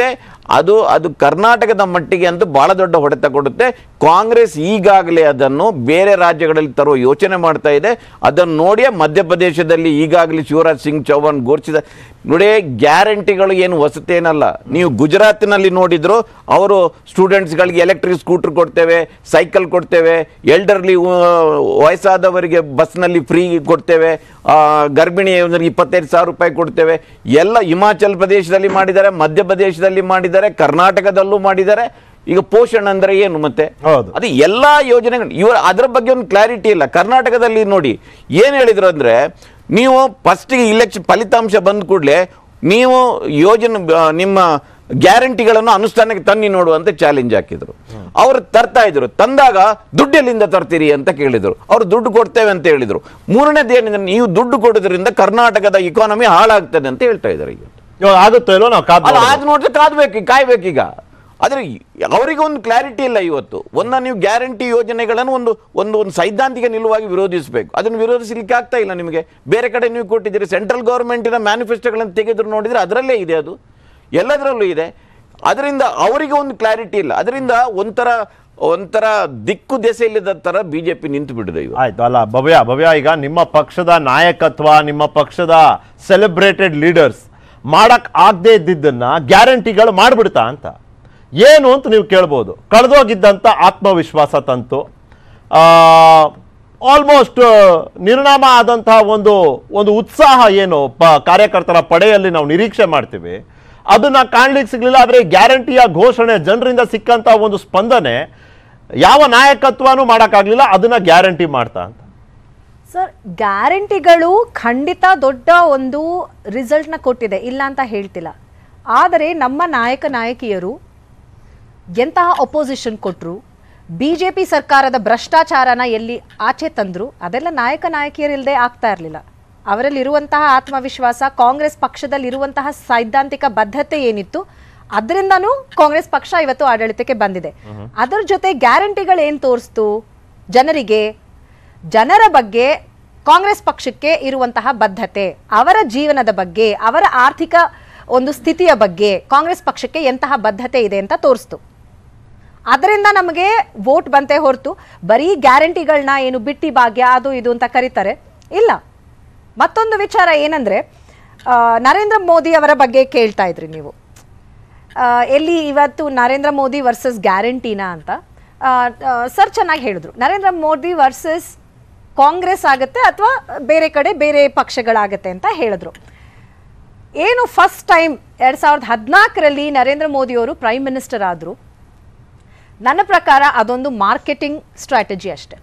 ಅದು ಅದು ಕರ್ನಾಟಕದ ಮಟ್ಟಿಗೆ ಅಂತೂ ಬಹಳ ದೊಡ್ಡ ಹೊಡೆತ ಕೊಡುತ್ತೆ. ಕಾಂಗ್ರೆಸ್ ಈಗಾಗಲೇ ಅದನ್ನು ಬೇರೆ ರಾಜ್ಯಗಳಲ್ಲಿ ತರುವ ಯೋಚನೆ ಮಾಡ್ತಾ ಇದೆ. ಅದನ್ನು ನೋಡಿ ಮಧ್ಯಪ್ರದೇಶದಲ್ಲಿ ಈಗಾಗಲೇ ಶಿವರಾಜ್ ಸಿಂಗ್ ಚೌಹಾಣ್ ಘೋಷಿಸಿದ ನೋಡಿ, ಗ್ಯಾರಂಟಿಗಳು ಏನು ಹೊಸತೇನಲ್ಲ. ನೀವು ಗುಜರಾತ್ನಲ್ಲಿ ನೋಡಿದ್ರು, ಅವರು ಸ್ಟೂಡೆಂಟ್ಸ್ಗಳಿಗೆ ಎಲೆಕ್ಟ್ರಿಕ್ ಸ್ಕೂಟರ್ ಕೊಡ್ತೇವೆ, ಸೈಕಲ್ ಕೊಡ್ತೇವೆ, ಎಲ್ಡರ್ಲಿ ವಯಸ್ಸಾದವರಿಗೆ ಬಸ್ನಲ್ಲಿ ಫ್ರೀ ಕೊಡ್ತೇವೆ, ಗರ್ಭಿಣಿಯವರಿಗೆ ಇಪ್ಪತ್ತೈದು ಸಾವಿರ ರೂಪಾಯಿ ಕೊಡ್ತೇವೆ. ಎಲ್ಲ ಹಿಮಾಚಲ್ ಪ್ರದೇಶದಲ್ಲಿ ಮಾಡಿದ್ದಾರೆ, ಮಧ್ಯಪ್ರದೇಶದಲ್ಲಿ ಮಾಡಿದ್ದಾರೆ, ಕರ್ನಾಟಕದಲ್ಲೂ ಮಾಡಿದ್ದಾರೆ. ಈಗ ಪೋಷಣ್ ಅಂದ್ರೆ ಏನು ಮತ್ತೆ? ಅದು ಎಲ್ಲಾ ಯೋಜನೆಗಳು ಇವರು ಅದರ ಬಗ್ಗೆ ಒಂದು ಕ್ಲಾರಿಟಿ ಇಲ್ಲ. ಕರ್ನಾಟಕದಲ್ಲಿ ನೋಡಿ ಏನ್ ಹೇಳಿದ್ರು ಅಂದ್ರೆ, ನೀವು ಫಸ್ಟ್ ಇಲೆಕ್ಷನ್ ಫಲಿತಾಂಶ ಬಂದ ಕೂಡಲೇ ನೀವು ಯೋಜನೆ ನಿಮ್ಮ ಗ್ಯಾರಂಟಿಗಳನ್ನು ಅನುಷ್ಠಾನಕ್ಕೆ ತನ್ನಿ ನೋಡುವಂತ ಚಾಲೆಂಜ್ ಹಾಕಿದ್ರು. ಅವರು ತರ್ತಾ ಇದ್ರು. ತಂದಾಗ ದುಡ್ಡು ಎಲ್ಲಿಂದ ತರ್ತೀರಿ ಅಂತ ಕೇಳಿದ್ರು. ಅವರು ದುಡ್ಡು ಕೊಡ್ತೇವೆ ಅಂತ ಹೇಳಿದ್ರು. ಮೂರನೇದು ಏನಿದ್ರೆ, ನೀವು ದುಡ್ಡು ಕೊಡೋದ್ರಿಂದ ಕರ್ನಾಟಕದ ಇಕಾನಮಿ ಹಾಳಾಗ್ತದೆ ಅಂತ ಹೇಳ್ತಾ ಇದ್ದಾರೆ. ಈಗ ಆಗುತ್ತೋ ಇಲ್ಲೋ ನಾವು ಅದು ನೋಡಿದ್ರೆ ಕಾದ್ಬೇಕು, ಕಾಯ್ಬೇಕೀಗ. ಆದ್ರೆ ಅವರಿಗೆ ಒಂದು ಕ್ಲಾರಿಟಿ ಇಲ್ಲ. ಇವತ್ತು ಒಂದ ನೀವು ಗ್ಯಾರಂಟಿ ಯೋಜನೆಗಳನ್ನು ಒಂದು ಒಂದು ಒಂದು ಸೈದ್ಧಾಂತಿಕ ನಿಲುವಾಗಿ ವಿರೋಧಿಸಬೇಕು. ಅದನ್ನು ವಿರೋಧಿಸಲಿಕ್ಕೆ ಆಗ್ತಾ ಇಲ್ಲ ನಿಮಗೆ. ಬೇರೆ ಕಡೆ ನೀವು ಕೊಟ್ಟಿದ್ದೀರಿ, ಸೆಂಟ್ರಲ್ ಗವರ್ಮೆಂಟಿನ ಮ್ಯಾನಿಫೆಸ್ಟೋಗಳನ್ನು ತೆಗೆದ್ರು ನೋಡಿದ್ರೆ ಅದರಲ್ಲೇ ಇದೆ, ಅದು ಎಲ್ಲದರಲ್ಲೂ ಇದೆ. ಅದರಿಂದ ಅವರಿಗೆ ಒಂದು ಕ್ಲಾರಿಟಿ ಇಲ್ಲ. ಅದರಿಂದ ಒಂಥರ ಒಂಥರ ದಿಕ್ಕು ದೆಸೆ ಇಲ್ಲದ ತರ ಬಿಜೆಪಿ ನಿಂತು ಬಿಡಿದೆ. ಆಯ್ತು ಅಲ್ಲ ಭವ್ಯ ಭವ್ಯ ಈಗ ನಿಮ್ಮ ಪಕ್ಷದ ನಾಯಕತ್ವ, ನಿಮ್ಮ ಪಕ್ಷದ ಸೆಲೆಬ್ರೇಟೆಡ್ ಲೀಡರ್ಸ್ ಮಾಡಕ್ ಆಗದೆ ಇದ್ದಿದ್ದನ್ನ ಗ್ಯಾರಂಟಿಗಳು ಮಾಡ್ಬಿಡ್ತಾ ಅಂತ ಏನು ಅಂತ ನೀವು ಕೇಳ್ಬೋದು. ಕಳೆದೋಗಿದ್ದಂಥ ಆತ್ಮವಿಶ್ವಾಸ ತಂತು, ಆಲ್ಮೋಸ್ಟ್ ನಿರ್ನಾಮ ಆದಂತಹ ಒಂದು ಒಂದು ಉತ್ಸಾಹ ಏನು ಪ ಕಾರ್ಯಕರ್ತರ ಪಡೆಯಲ್ಲಿ ನಾವು ನಿರೀಕ್ಷೆ ಮಾಡ್ತೀವಿ, ಅದನ್ನ ಕಾಣ್ಲಿಕ್ಕೆ ಸಿಗ್ಲಿಲ್ಲ. ಆದರೆ ಗ್ಯಾರಂಟಿಯ ಘೋಷಣೆ, ಜನರಿಂದ ಸಿಕ್ಕಂತ ಒಂದು ಸ್ಪಂದನೆ ಯಾವ ನಾಯಕತ್ವನೂ ಮಾಡೋಕ್ಕಾಗಲಿಲ್ಲ. ಅದನ್ನ ಗ್ಯಾರಂಟಿ ಮಾಡ್ತಾ ಅಂತ. ಸರ್, ಗ್ಯಾರಂಟಿಗಳು ಖಂಡಿತ ದೊಡ್ಡ ಒಂದು ರಿಸಲ್ಟ್ನ ಕೊಟ್ಟಿದೆ, ಇಲ್ಲ ಅಂತ ಹೇಳ್ತಿಲ್ಲ. ಆದರೆ ನಮ್ಮ ನಾಯಕ ನಾಯಕಿಯರು ಎಂತಹ ಅಪೋಸಿಷನ್ ಕೊಟ್ಟರು, ಬಿ ಜೆ ಪಿ ಸರ್ಕಾರದ ಭ್ರಷ್ಟಾಚಾರನ ಎಲ್ಲಿ ಆಚೆ ತಂದರು, ಅದೆಲ್ಲ ನಾಯಕ ನಾಯಕಿಯರಿಲ್ಲದೆ ಆಗ್ತಾ ಇರಲಿಲ್ಲ. ಅವರಲ್ಲಿರುವಂತಹ ಆತ್ಮವಿಶ್ವಾಸ, ಕಾಂಗ್ರೆಸ್ ಪಕ್ಷದಲ್ಲಿರುವಂತಹ ಸೈದ್ಧಾಂತಿಕ ಬದ್ಧತೆ ಏನಿತ್ತು, ಅದರಿಂದನೂ ಕಾಂಗ್ರೆಸ್ ಪಕ್ಷ ಇವತ್ತು ಆಡಳಿತಕ್ಕೆ ಬಂದಿದೆ. ಅದರ ಜೊತೆ ಗ್ಯಾರಂಟಿಗಳು ಏನು ತೋರಿಸ್ತು ಜನರಿಗೆ, ಜನರ ಬಗ್ಗೆ ಕಾಂಗ್ರೆಸ್ ಪಕ್ಷಕ್ಕೆ ಇರುವಂತಹ ಬದ್ಧತೆ, ಅವರ ಜೀವನದ ಬಗ್ಗೆ, ಅವರ ಆರ್ಥಿಕ ಒಂದು ಸ್ಥಿತಿಯ ಬಗ್ಗೆ ಕಾಂಗ್ರೆಸ್ ಪಕ್ಷಕ್ಕೆ ಎಂತಹ ಬದ್ಧತೆ ಇದೆ ಅಂತ ತೋರಿಸ್ತು. ಅದರಿಂದ ನಮಗೆ ವೋಟ್ ಬಂತೆ ಹೊರತು ಬರೀ ಗ್ಯಾರಂಟಿಗಳನ್ನ ಏನು ಬಿಟ್ಟಿ ಭಾಗ್ಯ ಅದು ಇದು ಅಂತ ಕರೀತಾರೆ ಇಲ್ಲ. ಮತ್ತೊಂದು ವಿಚಾರ ಏನಂದ್ರೆ, ನರೇಂದ್ರ ಮೋದಿ ಅವರ ಬಗ್ಗೆ ಕೇಳ್ತಾ ಇದ್ರಿ ನೀವು, ಎಲ್ಲಿ ಇವತ್ತು ನರೇಂದ್ರ ಮೋದಿ ವರ್ಸಸ್ ಗ್ಯಾರಂಟಿನಾ ಅಂತ. ಸರ್ ಚೆನ್ನಾಗಿ ಹೇಳಿದ್ರು, ನರೇಂದ್ರ ಮೋದಿ ವರ್ಸಸ್ ಕಾಂಗ್ರೆಸ್ ಆಗುತ್ತೆ ಅಥವಾ ಬೇರೆ ಕಡೆ ಬೇರೆ ಪಕ್ಷಗಳಾಗತ್ತೆ ಅಂತ ಹೇಳಿದ್ರು. ಏನು ಫಸ್ಟ್ ಟೈಮ್ ಎರಡ್ ಸಾವಿರದ ಹದಿನಾಲ್ಕರಲ್ಲಿ ನರೇಂದ್ರ ಮೋದಿ ಅವರು ಪ್ರೈಮ್ ಮಿನಿಸ್ಟರ್ ಆದ್ರು. ನನ್ನ ಪ್ರಕಾರ ಅದೊಂದು ಮಾರ್ಕೆಟಿಂಗ್ ಸ್ಟ್ರಾಟಜಿ ಅಷ್ಟೆ.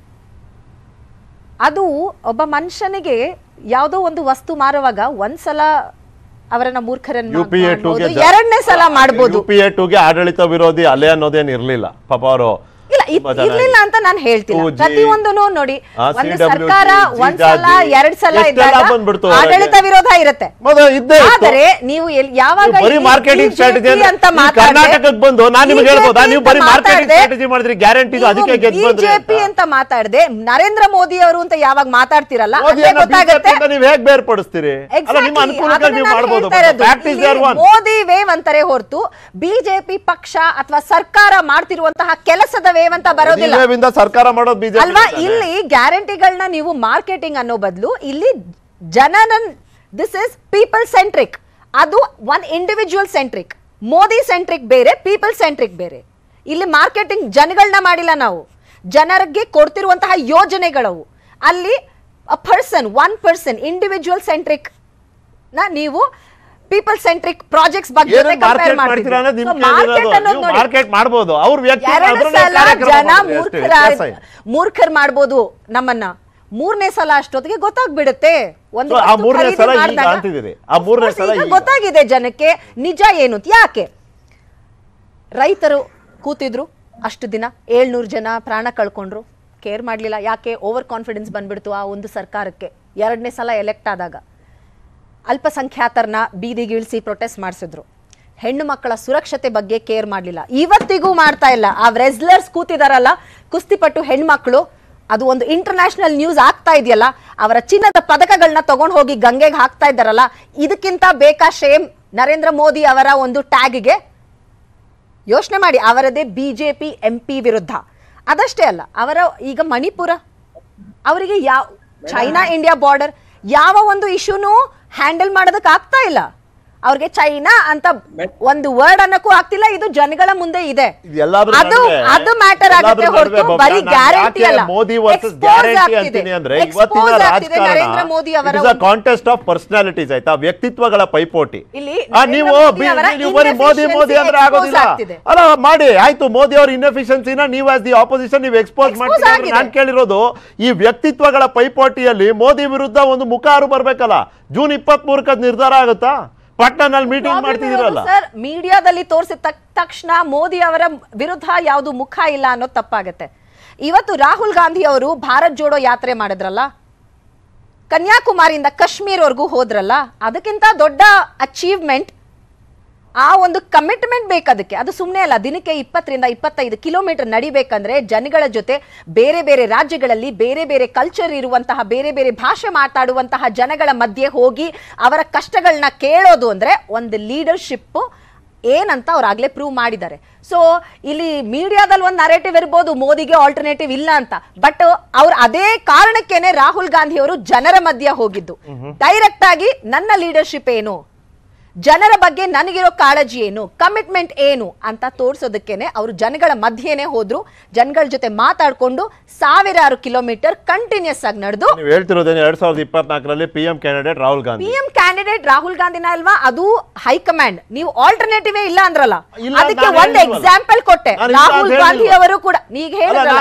ಅದು ಒಬ್ಬ ಮನುಷ್ಯನಿಗೆ ಯಾವುದೋ ಒಂದು ವಸ್ತು ಮಾರುವಾಗ ಒಂದ್ಸಲ ಅವರನ್ನ ಮೂರ್ಖರನ್ನು ಎರಡನೇ ಸಲ ಮಾಡಬಹುದು. ಯುಪಿಎ ಟೂಗೆ ಆಡಳಿತ ವಿರೋಧಿ ಅಲೆ ಅನ್ನೋದೇನು ಇರ್ಲಿಲ್ಲ ಪಾಪ ಅವರು. ಇಲ್ಲ ಇರ್ಲಿಲ್ಲ ಅಂತ ನಾನು ಹೇಳ್ತೀನಿ. ಪ್ರತಿಯೊಂದು ನೋಡಿ, ಒಂದು ಸರ್ಕಾರ ಒಂದ್ಸಲ ಎರಡ್ ಸಲ ಆಡಳಿತ ವಿರೋಧ ಇರುತ್ತೆ. ಆದರೆ ನೀವು ಯಾವಾಗ ಮಾರ್ಕೆಟಿಂಗ್ ಸ್ಟ್ರಾಟಜಿ ಅಂತ ಕರ್ನಾಟಕಕ್ಕೆ ಬಂದು ನಾನು ನಿಮಗೆ ಹೇಳ್ಬೋದಾ, ನೀವು ಬರೀ ಮಾರ್ಕೆಟಿಂಗ್ ಸ್ಟ್ರಾಟಜಿ ಮಾಡಿದ್ರಿ, ಗ್ಯಾರಂಟಿ ಅದಕ್ಕೆ ಬಿಜೆಪಿ ಅಂತ ಮಾತಾಡದೆ ನರೇಂದ್ರ ಮೋದಿ ಅವರು ಅಂತ ಯಾವಾಗ ಮಾತಾಡ್ತಿರಲ್ಲ ಗೊತ್ತಾಗುತ್ತೆ ನೀವು ಹೇಗೆ ಬೇರ್ಪಡಿಸ್ತೀರಿ. ನಿಮ್ಮ ಅನುಕೂಲಕ್ಕೆ ನೀವು ಮಾಡಬಹುದು. ಮೋದಿ ವೇವ್ ಅಂತಾರೆ ಹೊರತು ಬಿಜೆಪಿ ಪಕ್ಷ ಅಥವಾ ಸರ್ಕಾರ ಮಾಡ್ತಿರುವಂತಹ ಕೆಲಸದ ವೇವ್ ಅಂತ ಬರೋದಿಲ್ಲ ಸರ್ಕಾರ ಮಾಡೋದು ಬಿಜೆಪಿ ಅಲ್ವಾ. ಇಲ್ಲಿ ಗ್ಯಾರಂಟಿಗಳನ್ನ ನೀವು ಮಾರ್ಕೆಟಿಂಗ್ ಅನ್ನೋ ಬದಲು ಇಲ್ಲಿ ಜನನ, ದಿಸ್ ಇಸ್ ಪೀಪಲ್ ಸೆಂಟ್ರಿಕ್, ಅದು one individual centric. Modi centric ಬೇರೆ, ಪೀಪಲ್ ಸೆಂಟ್ರಿಕ್ ಬೇರೆ. ಇಲ್ಲಿ ಮಾರ್ಕೆಟಿಂಗ್ ಜನಗಳನ್ನ ಮಾಡಿಲ್ಲ ನಾವು, ಜನರಿಗೆ ಕೊಡ್ತಿರುವಂತಹ ಯೋಜನೆಗಳವು. ಅಲ್ಲಿ a person, one person, individual centric ನ ನೀವು ಪೀಪಲ್ ಸೆಂಟ್ರಿಕ್ ಪ್ರಾಜೆಕ್ಟ್ಸ್ ಬಗ್ಗೆ ಕಂಪೇರ್ ಮಾಡ್ತೀರಾ. ಮಾರ್ಕೆಟ್ ಮಾಡಬಹುದು ಅವ್ರ ವ್ಯಕ್ತಿ, ಜನ ಮೂರ್ಖರ್ ಮಾಡಬಹುದು ನಮ್ಮನ್ನ. ಮೂರನೇ ಸಲ ಅಷ್ಟೊತ್ತಿಗೆ ಗೊತ್ತಾಗ್ಬಿಡುತ್ತೆ. ಒಂದು ಗೊತ್ತಾಗಿದೆ ಜನಕ್ಕೆ ನಿಜ ಏನು. ಯಾಕೆ ರೈತರು ಕೂತಿದ್ರು ಅಷ್ಟು ದಿನ, ಏಳ್ನೂರು ಜನ ಪ್ರಾಣ ಕಳ್ಕೊಂಡ್ರು, ಕೇರ್ ಮಾಡ್ಲಿಲ್ಲ. ಯಾಕೆ? ಓವರ್ ಕಾನ್ಫಿಡೆನ್ಸ್ ಬಂದ್ಬಿಡ್ತು ಆ ಒಂದು ಸರ್ಕಾರಕ್ಕೆ. ಎರಡನೇ ಸಲ ಎಲೆಕ್ಟ್ ಆದಾಗ ಅಲ್ಪಸಂಖ್ಯಾತರನ್ನ ಬೀದಿಗಿಳಿಸಿ ಪ್ರೊಟೆಸ್ಟ್ ಮಾಡಿಸಿದ್ರು. ಹೆಣ್ಣು ಮಕ್ಕಳ ಸುರಕ್ಷತೆ ಬಗ್ಗೆ ಕೇರ್ ಮಾಡಲಿಲ್ಲ, ಇವತ್ತಿಗೂ ಮಾಡ್ತಾ ಇಲ್ಲ. ಆ ರೆಸ್ಲರ್ಸ್ ಕೂತಿದಾರಲ್ಲ, ಕುಸ್ತಿಪಟ್ಟು ಹೆಣ್ಮಕ್ಳು, ಅದು ಒಂದು ಇಂಟರ್ನ್ಯಾಷನಲ್ ನ್ಯೂಸ್ ಆಗ್ತಾ ಇದೆಯಲ್ಲ, ಅವರ ಚಿನ್ನದ ಪದಕಗಳನ್ನ ತಗೊಂಡು ಹೋಗಿ ಗಂಗೆಗೆ ಹಾಕ್ತಾ ಇದ್ದಾರಲ್ಲ, ಇದಕ್ಕಿಂತ ಬೇಕಾ ಶೇಮ್ ನರೇಂದ್ರ ಮೋದಿ ಅವರ ಒಂದು ಟ್ಯಾಗ್ಗೆ? ಯೋಚನೆ ಮಾಡಿ, ಅವರದೇ ಬಿಜೆಪಿ ಎಂ ಪಿ ವಿರುದ್ಧ. ಅದಷ್ಟೇ ಅಲ್ಲ, ಅವರ ಈಗ ಮಣಿಪುರ, ಅವರಿಗೆ ಯಾವ ಚೈನಾ ಇಂಡಿಯಾ ಬಾರ್ಡರ್ ಯಾವ ಒಂದು ಇಶ್ಯೂನು ಹ್ಯಾಂಡಲ್ ಮಾಡೋದಕ್ಕೆ ಆಗ್ತಾ ಇಲ್ಲ. ಅವ್ರಿಗೆ ಚೈನಾ ಅಂತ ಒಂದು ವರ್ಡ್ ಅನ್ನಕ್ಕೂ ಆಗ್ತಿಲ್ಲ. ಇದು ಜನಗಳ ಮುಂದೆ ಇದೆ, ಅದು ಅದು ಮ್ಯಾಟರ್ ಆಗುತ್ತೆ ಹೊರತು ಬರೀ ಗ್ಯಾರಂಟಿ ಅಲ್ಲ. ಮೋದಿ ವರ್ಸಸ್ ಗ್ಯಾರಂಟಿ ಅಂತೀನಿ ಅಂದ್ರೆ ಇವತ್ತಿನ ರಾಜಕಾರಣ ಮೋದಿ ಅವರ ಕಾಂಟೆಸ್ಟ್ ಆಫ್ ಪರ್ಸನಾಲಿಟೀಸ್ ಆಯ್ತಾ, ವ್ಯಕ್ತಿತ್ವಗಳ ಪೈಪೋಟಿ. ನೀವು ನೀವು ಬರೀ ಮೋದಿ ಮೋದಿ ಅಂದ್ರೆ ಆಗೋದಿಲ್ಲ ಅಲ್ಲ, ಮಾಡಿ ಆಯ್ತು. ಮೋದಿ ಅವರ ಇನ್ಎಫಿಷಿಯನ್ಸಿನ ನೀವು ಆಸ್ ದಿ ಆಪೋಸಿಷನ್ ನೀವು ಎಕ್ಸ್ಪೋಸ್ ಮಾಡ್ತೀರಿ. ನಾನು ಕೇಳಿರೋದು ಈ ವ್ಯಕ್ತಿತ್ವಗಳ ಪೈಪೋಟಿಯಲ್ಲಿ ಮೋದಿ ವಿರುದ್ಧ ಒಂದು ಮುಖಾರು ಬರ್ಬೇಕಲ್ಲ. ಜೂನ್ ಇಪ್ಪತ್ತ್ ಮೂರಕ್ಕೆ ನಿರ್ಧಾರ ಆಗುತ್ತಾ? ಪಾಟ್ನಾನಲ್ಲಿ ಮೀಟಿಂಗ್ ಮಾಡ್ತಿದ್ದೀರಲ್ಲ ಸರ್, ಮೀಡಿಯಾದಲ್ಲಿ ತೋರಿಸಿದ ತಕ್ಷಣ ಮೋದಿ ಅವರ ವಿರುದ್ಧ ಯಾವುದು ಮುಖ ಇಲ್ಲ ಅನ್ನೋದು ತಪ್ಪಾಗತ್ತೆ. ಇವತ್ತು ರಾಹುಲ್ ಗಾಂಧಿ ಅವರು ಭಾರತ್ ಜೋಡೋ ಯಾತ್ರೆ ಮಾಡಿದ್ರಲ್ಲ, ಕನ್ಯಾಕುಮಾರಿಯಿಂದ ಕಾಶ್ಮೀರ್ವರೆಗೂ ಹೋದ್ರಲ್ಲ, ಅದಕ್ಕಿಂತ ದೊಡ್ಡ ಅಚೀವ್ಮೆಂಟ್, ಆ ಒಂದು ಕಮಿಟ್ಮೆಂಟ್ ಬೇಕದಕ್ಕೆ. ಅದು ಸುಮ್ಮನೆ ಅಲ್ಲ. ದಿನಕ್ಕೆ ಇಪ್ಪತ್ತರಿಂದ ಇಪ್ಪತ್ತೈದು ಕಿಲೋಮೀಟರ್ ನಡಿಬೇಕಂದ್ರೆ ಜನಗಳ ಜೊತೆ, ಬೇರೆ ಬೇರೆ ರಾಜ್ಯಗಳಲ್ಲಿ ಬೇರೆ ಬೇರೆ ಕಲ್ಚರ್ ಇರುವಂತಹ, ಬೇರೆ ಬೇರೆ ಭಾಷೆ ಮಾತಾಡುವಂತಹ ಜನಗಳ ಮಧ್ಯೆ ಹೋಗಿ ಅವರ ಕಷ್ಟಗಳನ್ನ ಕೇಳೋದು ಅಂದ್ರೆ ಒಂದು ಲೀಡರ್ಶಿಪ್ ಏನಂತ ಅವ್ರು ಆಗ್ಲೇ ಪ್ರೂವ್ ಮಾಡಿದ್ದಾರೆ. ಸೊ ಇಲ್ಲಿ ಮೀಡಿಯಾದಲ್ಲಿ ಒಂದು ನರೇಟಿವ್ ಇರ್ಬೋದು, ಮೋದಿಗೆ ಆಲ್ಟರ್ನೇಟಿವ್ ಇಲ್ಲ ಅಂತ, ಬಟ್ ಅವ್ರು ಅದೇ ಕಾರಣಕ್ಕೇನೆ ರಾಹುಲ್ ಗಾಂಧಿ ಅವರು ಜನರ ಮಧ್ಯೆ ಹೋಗಿದ್ದು. ಡೈರೆಕ್ಟ್ ಆಗಿ ನನ್ನ ಲೀಡರ್ಶಿಪ್ ಏನು, ಜನರ ಬಗ್ಗೆ ನನಗಿರೋ ಕಾಳಜಿ ಏನು, ಕಮಿಟ್ಮೆಂಟ್ ಏನು ಅಂತ ತೋರ್ಸೋದಕ್ಕೇನೆ ಅವರು ಜನಗಳ ಮಧ್ಯೆನೆ ಹೋದ್ರು. ಜನಗಳ ಜೊತೆ ಮಾತಾಡ್ಕೊಂಡು ಸಾವಿರಾರು ಕಿಲೋಮೀಟರ್ ಕಂಟಿನ್ಯೂಸ್ ಆಗಿ ನಡೆದು. ನೀವು ಹೇಳ್ತಿರೋದೇನು, ಎರಡ್ ಸಾವಿರದ ಇಪ್ಪತ್ನಾಲ್ಕರಲ್ಲಿ PM candidate Rahul Gandhi PM candidate Rahul ಗಾಂಧಿನ ಅಲ್ವಾ? ಅದು ಹೈಕಮಾಂಡ್. ನೀವು ಆಲ್ಟರ್ನೇಟಿವ್ ಇಲ್ಲ ಅಂದ್ರಲ್ಲ, ಅದಕ್ಕೆ ಒಂದು ಎಕ್ಸಾಂಪಲ್ ಕೊಟ್ಟೆ. ರಾಹುಲ್ ಗಾಂಧಿ ಅವರು ಕೂಡ ಈಗ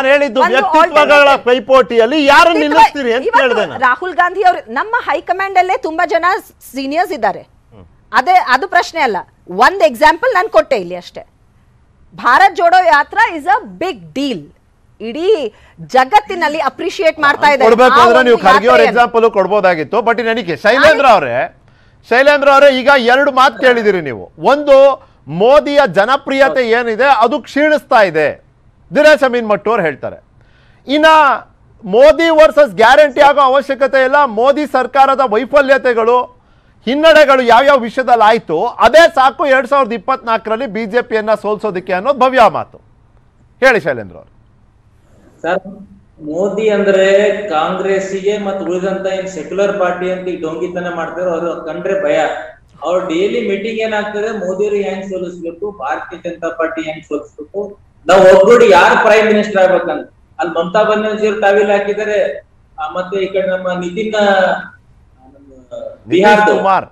ಹೇಳಿದ್ರು ಪೈಪೋಟಿಯಲ್ಲಿ ಯಾರು ನಿಲ್ಲಿಸ್ತೀರಿ ಅಂತ ಹೇಳಿದೆ. ರಾಹುಲ್ ಗಾಂಧಿ ಅವರು ನಮ್ಮ ಹೈಕಮಾಂಡ್ ಅಲ್ಲೇ ತುಂಬಾ ಜನ ಸೀನಿಯರ್ಸ್ ಇದ್ದಾರೆ, ಅದೇ ಅದು ಪ್ರಶ್ನೆ ಅಲ್ಲ. ಒಂದ್ ಎಕ್ಸಾಂಪಲ್ ನಾನು ಕೊಟ್ಟೆ ಇಲ್ಲಿ ಅಷ್ಟೇ. ಭಾರತ್ ಜೋಡೋ ಯಾತ್ರಾ ಇಸ್ ಅ ಬಿಗ್ ಡೀಲ್, ಇಡೀ ಜಗತ್ತಿನಲ್ಲಿ ಅಪ್ರಿಶಿಯೇಟ್ ಮಾಡ್ತಾ ಇದ್ದಾರೆ. ಕೊಡ್ಬೇಕಾದ್ರೆ ನೀವು ಖರ್ಗೆ ಅವರ ಎಕ್ಸಾಂಪಲ್ ಕೊಡ್ಬೋದಾಗಿತ್ತು. ಬಟ್ ನನಗೆ ಶೈಲೇಂದ್ರ ಅವರೇ ಶೈಲೇಂದ್ರ ಅವರೇ ಈಗ ಎರಡು ಮಾತು ಕೇಳಿದಿರಿ ನೀವು. ಒಂದು, ಮೋದಿಯ ಜನಪ್ರಿಯತೆ ಏನಿದೆ ಅದು ಕ್ಷೀಣಿಸ್ತಾ ಇದೆ, ದಿನೇಶ್ ಅಮೀನ್ ಮಟ್ಟೂರ್ ಹೇಳ್ತಾರೆ. ಇನ್ನ ಮೋದಿ ವರ್ಸಸ್ ಗ್ಯಾರಂಟಿ ಆಗೋ ಅವಶ್ಯಕತೆ ಇಲ್ಲ, ಮೋದಿ ಸರ್ಕಾರದ ವೈಫಲ್ಯತೆಗಳು ಹಿನ್ನಡೆಗಳು ಯಾವ್ಯಾವ ವಿಷಯದಲ್ಲಿ ಆಯ್ತು ಅದೇ ಸಾಕು ಎರಡ್ ಸಾವಿರದ ಇಪ್ಪತ್ನಾಲ್ಕರಲ್ಲಿ ಬಿಜೆಪಿಯನ್ನ ಸೋಲ್ಸೋದಕ್ಕೆ ಅನ್ನೋದು ಭವ್ಯ ಮಾತು. ಹೇಳಿ ಶೈಲೇಂದ್ರ ಅವರು. ಸರ್, ಮೋದಿ ಅಂದ್ರೆ ಕಾಂಗ್ರೆಸ್ಸಿಗೆ ಮತ್ತು ಉಳಿದಂತ ಏನ್ ಸೆಕ್ಯುಲರ್ ಪಾರ್ಟಿ ಅಂತ ಈಗ ಡೊಂಗಿತನ ಮಾಡ್ತಾರೋ ಅವ್ರು ಕಂಡ್ರೆ ಭಯ. ಅವ್ರ ಡೈಲಿ ಮೀಟಿಂಗ್ ಏನಾಗ್ತದೆ, ಮೋದಿಯವ್ರಿಗೆ ಹೆಂಗ್ ಸೋಲಿಸ್ಬೇಕು, ಭಾರತೀಯ ಜನತಾ ಪಾರ್ಟಿ ಹೆಂಗ್ ಸೋಲಿಸ್ಬೇಕು, ನಾವು ಒಗ್ಗೂಡಿ ಯಾರು ಪ್ರೈಮ್ ಮಿನಿಸ್ಟರ್ ಆಗ್ಬೇಕಂತ. ಅಲ್ಲಿ ಮಮತಾ ಬಂದರ್ಜಿ ಟಾವಿಲ್ ಹಾಕಿದ್ದಾರೆ, ಮತ್ತೆ ಈ ಕಡೆ ನಮ್ಮ ನಿತಿನ್ ಬಿಹಾರ್ ಕುಮಾರ್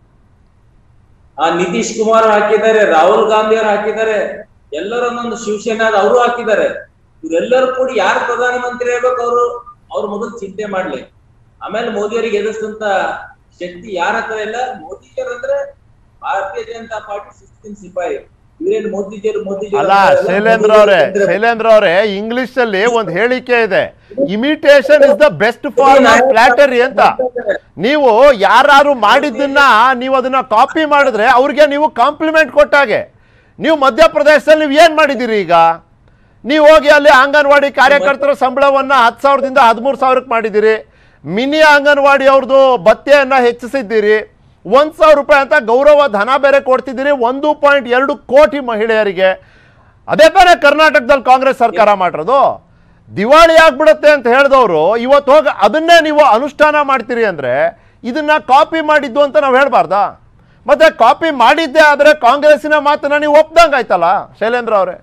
ಆ ನಿತೀಶ್ ಕುಮಾರ್ ಹಾಕಿದ್ದಾರೆ, ರಾಹುಲ್ ಗಾಂಧಿ ಅವರು ಹಾಕಿದ್ದಾರೆ, ಎಲ್ಲರೂ ಒಂದೊಂದು ಶಿವಸೇನಾದ ಅವರು ಹಾಕಿದ್ದಾರೆ. ಇವರೆಲ್ಲರೂ ಕೂಡ ಯಾರು ಪ್ರಧಾನಮಂತ್ರಿ ಆಗ್ಬೇಕು ಅವರು ಅವ್ರ ಮೊದಲು ಚಿಂತೆ ಮಾಡ್ಲಿ. ಆಮೇಲೆ ಮೋದಿಯವರಿಗೆ ಎದುರಿಸಿದಂತ ಶಕ್ತಿ ಯಾರ ಹತ್ರ ಇಲ್ಲ. ಮೋದಿಜಿಯರ್ ಅಂದ್ರೆ ಭಾರತೀಯ ಜನತಾ ಪಾರ್ಟಿ ಶಿಸ್ತಿನ ಸಿಪಾಯಿ. ಇವರೇನು ಮೋದಿಜಿಯರು ಮೋದಿಜಿ ಅಲ್ಲ. ಶೈಲೇಂದ್ರ ಅವರೇ ಶೈಲೇಂದ್ರ ಅವರೇ ಇಂಗ್ಲಿಷ್ ಅಲ್ಲಿ ಒಂದು ಹೇಳಿಕೆ ಇದೆ, imitation is the best form of flattery ಅಂತ. ನೀವು ಯಾರು ಮಾಡಿದ್ದನ್ನ ನೀವು ಅದನ್ನ ಕಾಪಿ ಮಾಡಿದ್ರೆ ಅವ್ರಿಗೆ ನೀವು ಕಾಂಪ್ಲಿಮೆಂಟ್ ಕೊಟ್ಟಾಗೆ. ನೀವು ಮಧ್ಯಪ್ರದೇಶದಲ್ಲಿ ನೀವು ಏನ್ ಮಾಡಿದ್ದೀರಿ? ಈಗ ನೀವು ಹೋಗಿ ಅಲ್ಲಿ ಅಂಗನವಾಡಿ ಕಾರ್ಯಕರ್ತರ ಸಂಬಳವನ್ನ ಹತ್ತು ಸಾವಿರದಿಂದ ಹದಿಮೂರು ಸಾವಿರಕ್ಕೆ ಮಾಡಿದ್ದೀರಿ. ಮಿನಿ ಅಂಗನವಾಡಿ ಅವ್ರದ್ದು ಭತ್ಯೆಯನ್ನ ಹೆಚ್ಚಿಸಿದ್ದೀರಿ. ಒಂದ್ ಸಾವಿರ ರೂಪಾಯಿ ಅಂತ ಗೌರವ ಧನ ಬೇರೆ ಕೊಡ್ತಿದ್ದೀರಿ ಒಂದು ಪಾಯಿಂಟ್ ಎರಡು ಕೋಟಿ ಮಹಿಳೆಯರಿಗೆ. ಅದೇ ಬೇರೆ ಕರ್ನಾಟಕದಲ್ಲಿ ಕಾಂಗ್ರೆಸ್ ಸರ್ಕಾರ ಮಾಡಿರೋದು. ದಿವಾಳಿ ಆಗ್ಬಿಡುತ್ತೆ ಅಂತ ಹೇಳಿದವರು ಇವತ್ತು ಹೋಗಿ ಅದನ್ನೇ ನೀವು ಅನುಷ್ಠಾನ ಮಾಡ್ತೀರಿ ಅಂದ್ರೆ ಇದನ್ನ ಕಾಪಿ ಮಾಡಿದ್ದು ಅಂತ ನಾವು ಹೇಳ್ಬಾರ್ದಾ? ಮತ್ತೆ ಕಾಪಿ ಮಾಡಿದ್ದೆ ಆದ್ರೆ ಕಾಂಗ್ರೆಸ್ಸಿನ ಮಾತನ್ನ ನೀವು ಒಪ್ದಂಗ ಆಯ್ತಲ್ಲ ಶೈಲೇಂದ್ರ ಅವರೇ.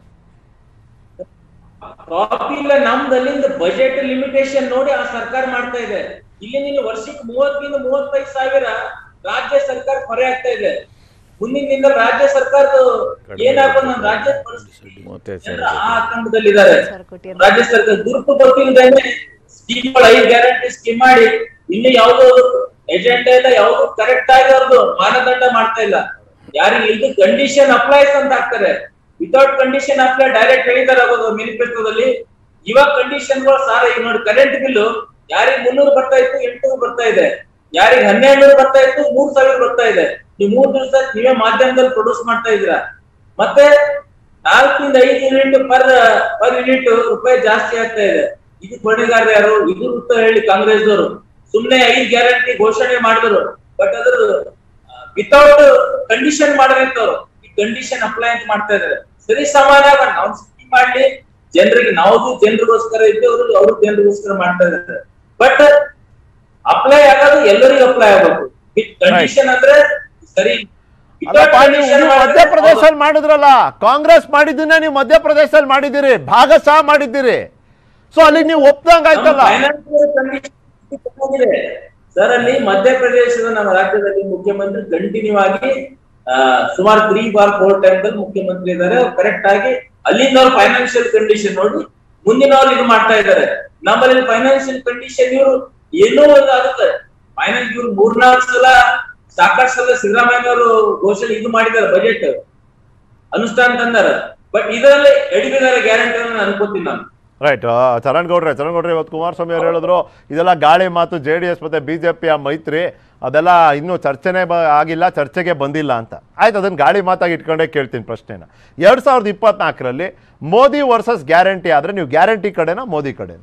ಕಾಪಿ ಇಲ್ಲ, ನಮ್ದಲ್ಲಿಂದ ಬಜೆಟ್ ಲಿಮಿಟೇಷನ್ ನೋಡಿ ಆ ಸರ್ಕಾರ ಮಾಡ್ತಾ ಇದೆ. ಇಲ್ಲಿ ನೀನು ವರ್ಷಕ್ಕೆ ಮೂವತ್ತರಿಂದ ಮೂವತ್ತೈದು ಸಾವಿರ ರಾಜ್ಯ ಸರ್ಕಾರ ಹೊರೆ ಆಗ್ತಾ ಇದೆ. ಮುಂದಿನ ದಿನದಲ್ಲಿ ರಾಜ್ಯ ಸರ್ಕಾರದ ಏನಾಗ್ಬೋದು, ನಮ್ಮ ರಾಜ್ಯದ ಪರಿಸ್ಥಿತಿ ಆ ಆತಂಕದಲ್ಲಿದ್ದಾರೆ. ರಾಜ್ಯ ಸರ್ಕಾರ ಗುರುತು ಗೊತ್ತಿಲ್ಲದೇನೆ ಸ್ಕೀಮ್ಗಳು ಐದು ಗ್ಯಾರಂಟಿ ಸ್ಕೀಮ್ ಮಾಡಿ ಇನ್ನು ಯಾವ್ದು ಎಜೆಂಡಾ ಇಲ್ಲ, ಯಾವ್ದು ಕರೆಕ್ಟ್ ಆಗಿ ಅವ್ರದ್ದು ಮಾನದಂಡ ಮಾಡ್ತಾ ಇಲ್ಲ. ಯಾರಿಗೆ ಇದು ಕಂಡೀಷನ್ ಅಪ್ಲೈಸ್ ಅಂತ ಹಾಕ್ತಾರೆ, ವಿತೌಟ್ ಕಂಡೀಷನ್ ಅಪ್ಲೈ ಡೈರೆಕ್ಟ್ ಹೇಳಿದಾರೆ ಮ್ಯಾನಿಫೆಸ್ಟೋದಲ್ಲಿ. ಇವಾಗ ಕಂಡೀಷನ್ಗಳು ಸಾರ ಈಗ ನೋಡಿ, ಕರೆಂಟ್ ಬಿಲ್ ಯಾರಿಗೆ ಮುನ್ನೂರು ಬರ್ತಾ ಇತ್ತು ಎಂಟುನೂರು ಬರ್ತಾ ಇದೆ, ಯಾರಿಗೆ ಹನ್ನೆರಡು ಬರ್ತಾ ಇತ್ತು ಮೂರ್ ಸಾವಿರ ಬರ್ತಾ ಇದೆ. ನೀವು ಮೂರ್ ದಿವಸ ನೀವೇ ಮಾಧ್ಯಮದಲ್ಲಿ ಪ್ರೊಡ್ಯೂಸ್ ಮಾಡ್ತಾ ಇದ್ದೀರಾ. ಮತ್ತೆ ನಾಲ್ಕಿಂದ ಐದು ಯೂನಿಟ್ ಪರ್ ಪರ್ ಯೂನಿಟ್ ರೂಪಾಯಿ ಜಾಸ್ತಿ ಆಗ್ತಾ ಇದೆ. ಇದು ಹೊಣೆಗಾರ ಯಾರು? ಇದು ಉತ್ತರ ಹೇಳಿ ಕಾಂಗ್ರೆಸ್ ಅವರು. ಸುಮ್ನೆ ಐದು ಗ್ಯಾರಂಟಿ ಘೋಷಣೆ ಮಾಡಿದ್ರು, ಬಟ್ ಅದ್ರ ವಿತೌಟ್ ಕಂಡೀಷನ್ ಮಾಡಿರ್ತವ್ರು ಈ ಕಂಡೀಷನ್ ಅಪ್ಲೈ ಅಂತ ಮಾಡ್ತಾ ಇದಾರೆ. ಸರಿ ಸಮಾನಾಗಿ ನಾವು ಸ್ಕೀಮ್ ಮಾಡ್ಲಿ, ಜನರಿಗೆ ನಾವು ಜನರಿಗೋಸ್ಕರ ಇದ್ದೇವರು, ಅವರು ಜನರಿಗೋಸ್ಕರ ಮಾಡ್ತಾ ಇದ್ದಾರೆ. ಬಟ್ ಅಪ್ಲೈ ಆಗೋದು ಎಲ್ಲರಿಗೂ ಅಪ್ಲೈ ಆಗಬೇಕು. ವಿತ್ ಕಂಡೀಷನ್ ಅಂದ್ರೆ ಸರಿ. ಮಧ್ಯಪ್ರದೇಶದಲ್ಲಿ ಮಾಡಿದ್ರಲ್ಲ, ಕಾಂಗ್ರೆಸ್ ಮಾಡಿದ್ದನ್ನೇ ನೀವು ಮಧ್ಯಪ್ರದೇಶದಲ್ಲಿ ಮಾಡಿದ್ದೀರಿ, ಭಾಗಶಃ ಮಾಡಿದ್ದೀರಿ. ಸೊ ಅಲ್ಲಿ ನೀವು ಒಪ್ಪದಂಗ ಆಯ್ತಲ್ಲ ಸರ್. ಅಲ್ಲಿ ಮಧ್ಯಪ್ರದೇಶದ ನಮ್ಮ ರಾಜ್ಯದಲ್ಲಿ ಮುಖ್ಯಮಂತ್ರಿ ಕಂಟಿನ್ಯೂ ಆಗಿ ಸುಮಾರು ತ್ರೀ ಬಾರ್ ಫೋರ್ ಟೈಮ್ ಮುಖ್ಯಮಂತ್ರಿ ಇದ್ದಾರೆ. ಕರೆಕ್ಟ್ ಆಗಿ ಅಲ್ಲಿಂದ ಅವ್ರು ಫೈನಾನ್ಷಿಯಲ್ ಕಂಡೀಷನ್ ನೋಡಿ ಮುಂದಿನವ್ರು ಇದು ಮಾಡ್ತಾ ಇದ್ದಾರೆ. ನಮ್ಮಲ್ಲಿ ಫೈನಾನ್ಷಿಯಲ್ ಕಂಡೀಷನ್ ಇವರು ಏನೋ ಒಂದು ಆಗುತ್ತೆ. ಫೈನಾನ್ಸ್ ಇವ್ರು ಮೂರ್ನಾಲ್ಕು ಸಲ ಸಾಕಷ್ಟು ಸಲ ಸಿದ್ದರಾಮಯ್ಯ ಅವರು ಘೋಷಣೆ ಇದು ಮಾಡಿದ್ದಾರೆ, ಬಜೆಟ್ ಅನುಷ್ಠಾನ ತಂದಾರ. ಬಟ್ ಇದರಲ್ಲಿ ಎಡಬಿದ್ದಾರೆ ಗ್ಯಾರಂಟಿ ನಾನು ಅನ್ಕೋತೀನಿ ನಾನು. ರೈಟ್. ಚರಣ್ ಗೌಡ್ರೆ ಚರಣ್ ಗೌಡ್ರೆ ಇವತ್ತು ಕುಮಾರಸ್ವಾಮಿ ಅವರು ಹೇಳಿದ್ರು ಇದೆಲ್ಲ ಗಾಳಿ ಮಾತು, ಜೆ ಡಿ ಎಸ್ ಮತ್ತೆ ಬಿಜೆಪಿಯ ಮೈತ್ರಿ ಅದೆಲ್ಲ ಇನ್ನೂ ಚರ್ಚೆನೇ ಬ ಆಗಿಲ್ಲ, ಚರ್ಚೆಗೆ ಬಂದಿಲ್ಲ ಅಂತ. ಆಯ್ತು, ಅದನ್ನು ಗಾಳಿ ಮಾತಾಗಿ ಇಟ್ಕೊಂಡೇ ಕೇಳ್ತೀನಿ ಪ್ರಶ್ನೆನ. ಎರಡು ಸಾವಿರದ ಇಪ್ಪತ್ನಾಲ್ಕರಲ್ಲಿ ಮೋದಿ ವರ್ಸಸ್ ಗ್ಯಾರಂಟಿ ಆದರೆ ನೀವು ಗ್ಯಾರಂಟಿ ಕಡೆನಾ ಮೋದಿ ಕಡೆನಾ?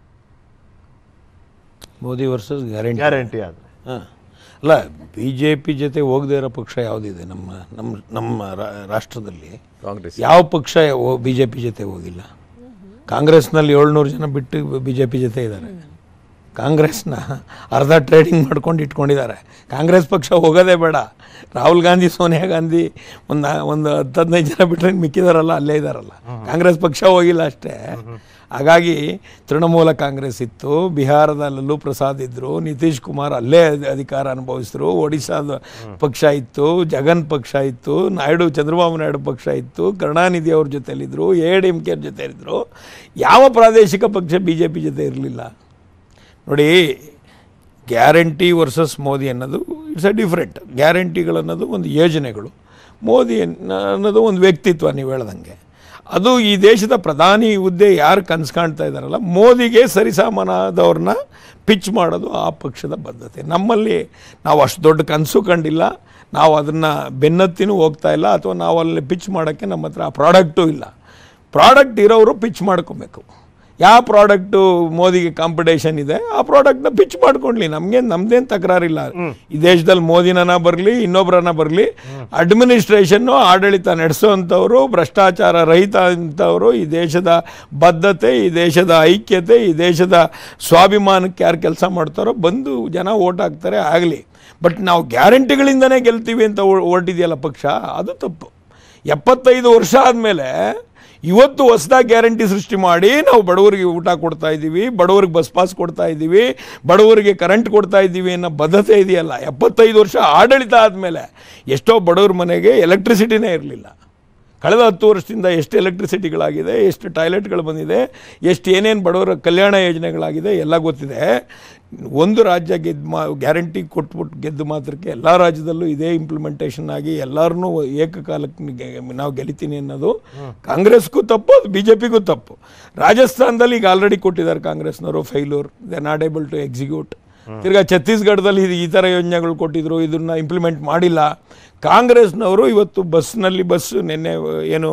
ಮೋದಿ ವರ್ಸಸ್ ಗ್ಯಾರಂಟಿ ಗ್ಯಾರಂಟಿ ಆದರೆ ಹಾಂ ಅಲ್ಲ, ಬಿ ಜೆ ಪಿ ಜೊತೆ ಹೋಗದೇ ಇರೋ ಪಕ್ಷ ಯಾವುದಿದೆ ನಮ್ಮ ನಮ್ಮ ನಮ್ಮ ರಾಷ್ಟ್ರದಲ್ಲಿ? ಕಾಂಗ್ರೆಸ್. ಯಾವ ಪಕ್ಷ ಬಿ ಜೆ ಪಿ ಜೊತೆ ಹೋಗಿಲ್ಲ? ಕಾಂಗ್ರೆಸ್ನಲ್ಲಿ ಏಳ್ನೂರು ಜನ ಬಿಟ್ಟು ಬಿ ಜೆ ಪಿ ಜೊತೆ ಇದ್ದಾರೆ. ಕಾಂಗ್ರೆಸ್ನ ಅರ್ಧ ಟ್ರೇಡಿಂಗ್ ಮಾಡ್ಕೊಂಡು ಇಟ್ಕೊಂಡಿದ್ದಾರೆ. ಕಾಂಗ್ರೆಸ್ ಪಕ್ಷ ಹೋಗೋದೇ ಬೇಡ. ರಾಹುಲ್ ಗಾಂಧಿ, ಸೋನಿಯಾ ಗಾಂಧಿ ಒಂದು ಒಂದು ಹತ್ತು ಹದಿನೈದು ಜನ ಬಿಟ್ಟರೆ ಮಿಕ್ಕಿದಾರಲ್ಲ ಅಲ್ಲೇ ಇದ್ದಾರಲ್ಲ. ಕಾಂಗ್ರೆಸ್ ಪಕ್ಷ ಹೋಗಿಲ್ಲ ಅಷ್ಟೇ. ಹಾಗಾಗಿ ತೃಣಮೂಲ ಕಾಂಗ್ರೆಸ್ ಇತ್ತು, ಬಿಹಾರದ ಲಲ್ಲೂ ಪ್ರಸಾದ್ ಇದ್ದರು, ನಿತೀಶ್ ಕುಮಾರ್ ಅಲ್ಲೇ ಅಧಿಕಾರ ಅನುಭವಿಸಿದ್ರು, ಒಡಿಶಾದ ಪಕ್ಷ ಇತ್ತು, ಜಗನ್ ಪಕ್ಷ ಇತ್ತು, ನಾಯ್ಡು ಚಂದ್ರಬಾಬು ನಾಯ್ಡು ಪಕ್ಷ ಇತ್ತು, ಕರುಣಾನಿಧಿ ಅವ್ರ ಜೊತೆಲಿದ್ದರು, ಎ ಡಿ ಎಮ್ ಕೆ ಅವ್ರ ಜೊತೆ ಇದ್ದರು. ಯಾವ ಪ್ರಾದೇಶಿಕ ಪಕ್ಷ ಬಿ ಜೆ ಪಿ ಜೊತೆ ಇರಲಿಲ್ಲ ನೋಡಿ. ಗ್ಯಾರಂಟಿ ವರ್ಸಸ್ ಮೋದಿ ಅನ್ನೋದು ಇಟ್ಸ್ ಅ ಡಿಫ್ರೆಂಟ್. ಗ್ಯಾರಂಟಿಗಳನ್ನೋದು ಒಂದು ಯೋಜನೆಗಳು, ಮೋದಿ ಅನ್ನೋದು ಒಂದು ವ್ಯಕ್ತಿತ್ವ. ನೀವು ಹೇಳ್ದಂಗೆ ಅದು ಈ ದೇಶದ ಪ್ರಧಾನಿ ಹುದ್ದೆ ಯಾರು ಕನಸು ಕಾಣ್ತಾ ಇದ್ದಾರಲ್ಲ, ಮೋದಿಗೆ ಸರಿಸಮಾನದವ್ರನ್ನ ಪಿಚ್ ಮಾಡೋದು ಆ ಪಕ್ಷದ ಬದ್ಧತೆ. ನಮ್ಮಲ್ಲಿ ನಾವು ಅಷ್ಟು ದೊಡ್ಡ ಕನಸು ಕಂಡಿಲ್ಲ, ನಾವು ಅದನ್ನು ಬೆನ್ನತ್ತಿನೂ ಹೋಗ್ತಾ ಇಲ್ಲ, ಅಥವಾ ನಾವು ಅಲ್ಲಿ ಪಿಚ್ ಮಾಡೋಕ್ಕೆ ನಮ್ಮ ಹತ್ರ ಆ ಪ್ರಾಡಕ್ಟು ಇಲ್ಲ. ಪ್ರಾಡಕ್ಟ್ ಇರೋರು ಪಿಚ್ ಮಾಡ್ಕೊಬೇಕು. ಯಾವ ಪ್ರಾಡಕ್ಟು ಮೋದಿಗೆ ಕಾಂಪಿಟೇಷನ್ ಇದೆ ಆ ಪ್ರಾಡಕ್ಟ್ನ ಪಿಚ್ ಮಾಡ್ಕೊಳ್ಳಿ, ನಮ್ಗೇನು ನಮ್ದೇನು ತಕರಾರಿಲ್ಲ. ಈ ದೇಶದಲ್ಲಿ ಮೋದಿನ ಬರಲಿ ಇನ್ನೊಬ್ಬರನ್ನ ಬರಲಿ, ಅಡ್ಮಿನಿಸ್ಟ್ರೇಷನ್ನು ಆಡಳಿತ ನಡೆಸೋವಂಥವ್ರು, ಭ್ರಷ್ಟಾಚಾರ ರಹಿತ ಅಂಥವರು, ಈ ದೇಶದ ಬದ್ಧತೆ, ಈ ದೇಶದ ಐಕ್ಯತೆ, ಈ ದೇಶದ ಸ್ವಾಭಿಮಾನಕ್ಕೆ ಯಾರು ಕೆಲಸ ಮಾಡ್ತಾರೋ ಬಂದು ಜನ ಓಟ್ ಹಾಕ್ತಾರೆ, ಆಗಲಿ. ಬಟ್ ನಾವು ಗ್ಯಾರಂಟಿಗಳಿಂದನೇ ಗೆಲ್ತೀವಿ ಅಂತ ಹೊರಟಿದೆಯಲ್ಲ ಪಕ್ಷ, ಅದು ತಪ್ಪು. ಎಪ್ಪತ್ತೈದು ವರ್ಷ ಆದಮೇಲೆ ಇವತ್ತು ಹೊಸದಾಗಿ ಗ್ಯಾರಂಟಿ ಸೃಷ್ಟಿ ಮಾಡಿ ನಾವು ಬಡವರಿಗೆ ಊಟ ಕೊಡ್ತಾ ಇದ್ದೀವಿ, ಬಡವರಿಗೆ ಬಸ್ ಪಾಸ್ ಕೊಡ್ತಾ ಇದ್ದೀವಿ, ಬಡವರಿಗೆ ಕರೆಂಟ್ ಕೊಡ್ತಾ ಇದ್ದೀವಿ ಅನ್ನೋ ಬದ್ಧತೆ ಇದೆಯಲ್ಲ. ಎಪ್ಪತ್ತೈದು ವರ್ಷ ಆಡಳಿತ ಆದಮೇಲೆ ಎಷ್ಟೋ ಬಡವ್ರ ಮನೆಗೆ ಎಲೆಕ್ಟ್ರಿಸಿಟಿನೇ ಇರಲಿಲ್ಲ. ಕಳೆದ ಹತ್ತು ವರ್ಷದಿಂದ ಎಷ್ಟು ಎಲೆಕ್ಟ್ರಿಸಿಟಿಗಳಾಗಿದೆ, ಎಷ್ಟು ಟಾಯ್ಲೆಟ್ಗಳು ಬಂದಿದೆ, ಎಷ್ಟು ಏನೇನು ಬಡವರ ಕಲ್ಯಾಣ ಯೋಜನೆಗಳಾಗಿದೆ ಎಲ್ಲ ಗೊತ್ತಿದೆ. ಒಂದು ರಾಜ್ಯ ಗೆದ್ದು ಮಾ ಗ್ಯಾರಂಟಿ ಕೊಟ್ಬಿಟ್ಟು ಗೆದ್ದು ಮಾತ್ರಕ್ಕೆ ಎಲ್ಲ ರಾಜ್ಯದಲ್ಲೂ ಇದೇ ಇಂಪ್ಲಿಮೆಂಟೇಷನ್ ಆಗಿ ಎಲ್ಲರನ್ನೂ ಏಕಕಾಲಕ್ಕೆ ನಾವು ಗೆಲ್ಲಿತೀನಿ ಅನ್ನೋದು ಕಾಂಗ್ರೆಸ್ಗೂ ತಪ್ಪು, ಅದು ಬಿ ಜೆ ಪಿಗೂ ತಪ್ಪು. ರಾಜಸ್ಥಾನದಲ್ಲಿ ಈಗ ಆಲ್ರೆಡಿ ಕೊಟ್ಟಿದ್ದಾರೆ ಕಾಂಗ್ರೆಸ್ನವರು, failure, they not able to execute. ತಿರ್ಗಾ ಛತ್ತೀಸ್ಗಢದಲ್ಲಿ ಈ ಥರ ಯೋಜನೆಗಳು ಕೊಟ್ಟಿದ್ರು, ಇದನ್ನು ಇಂಪ್ಲಿಮೆಂಟ್ ಮಾಡಿಲ್ಲ. ಕಾಂಗ್ರೆಸ್ನವರು ಇವತ್ತು ಬಸ್ನಲ್ಲಿ ಬಸ್ ನಿನ್ನೆ ಏನು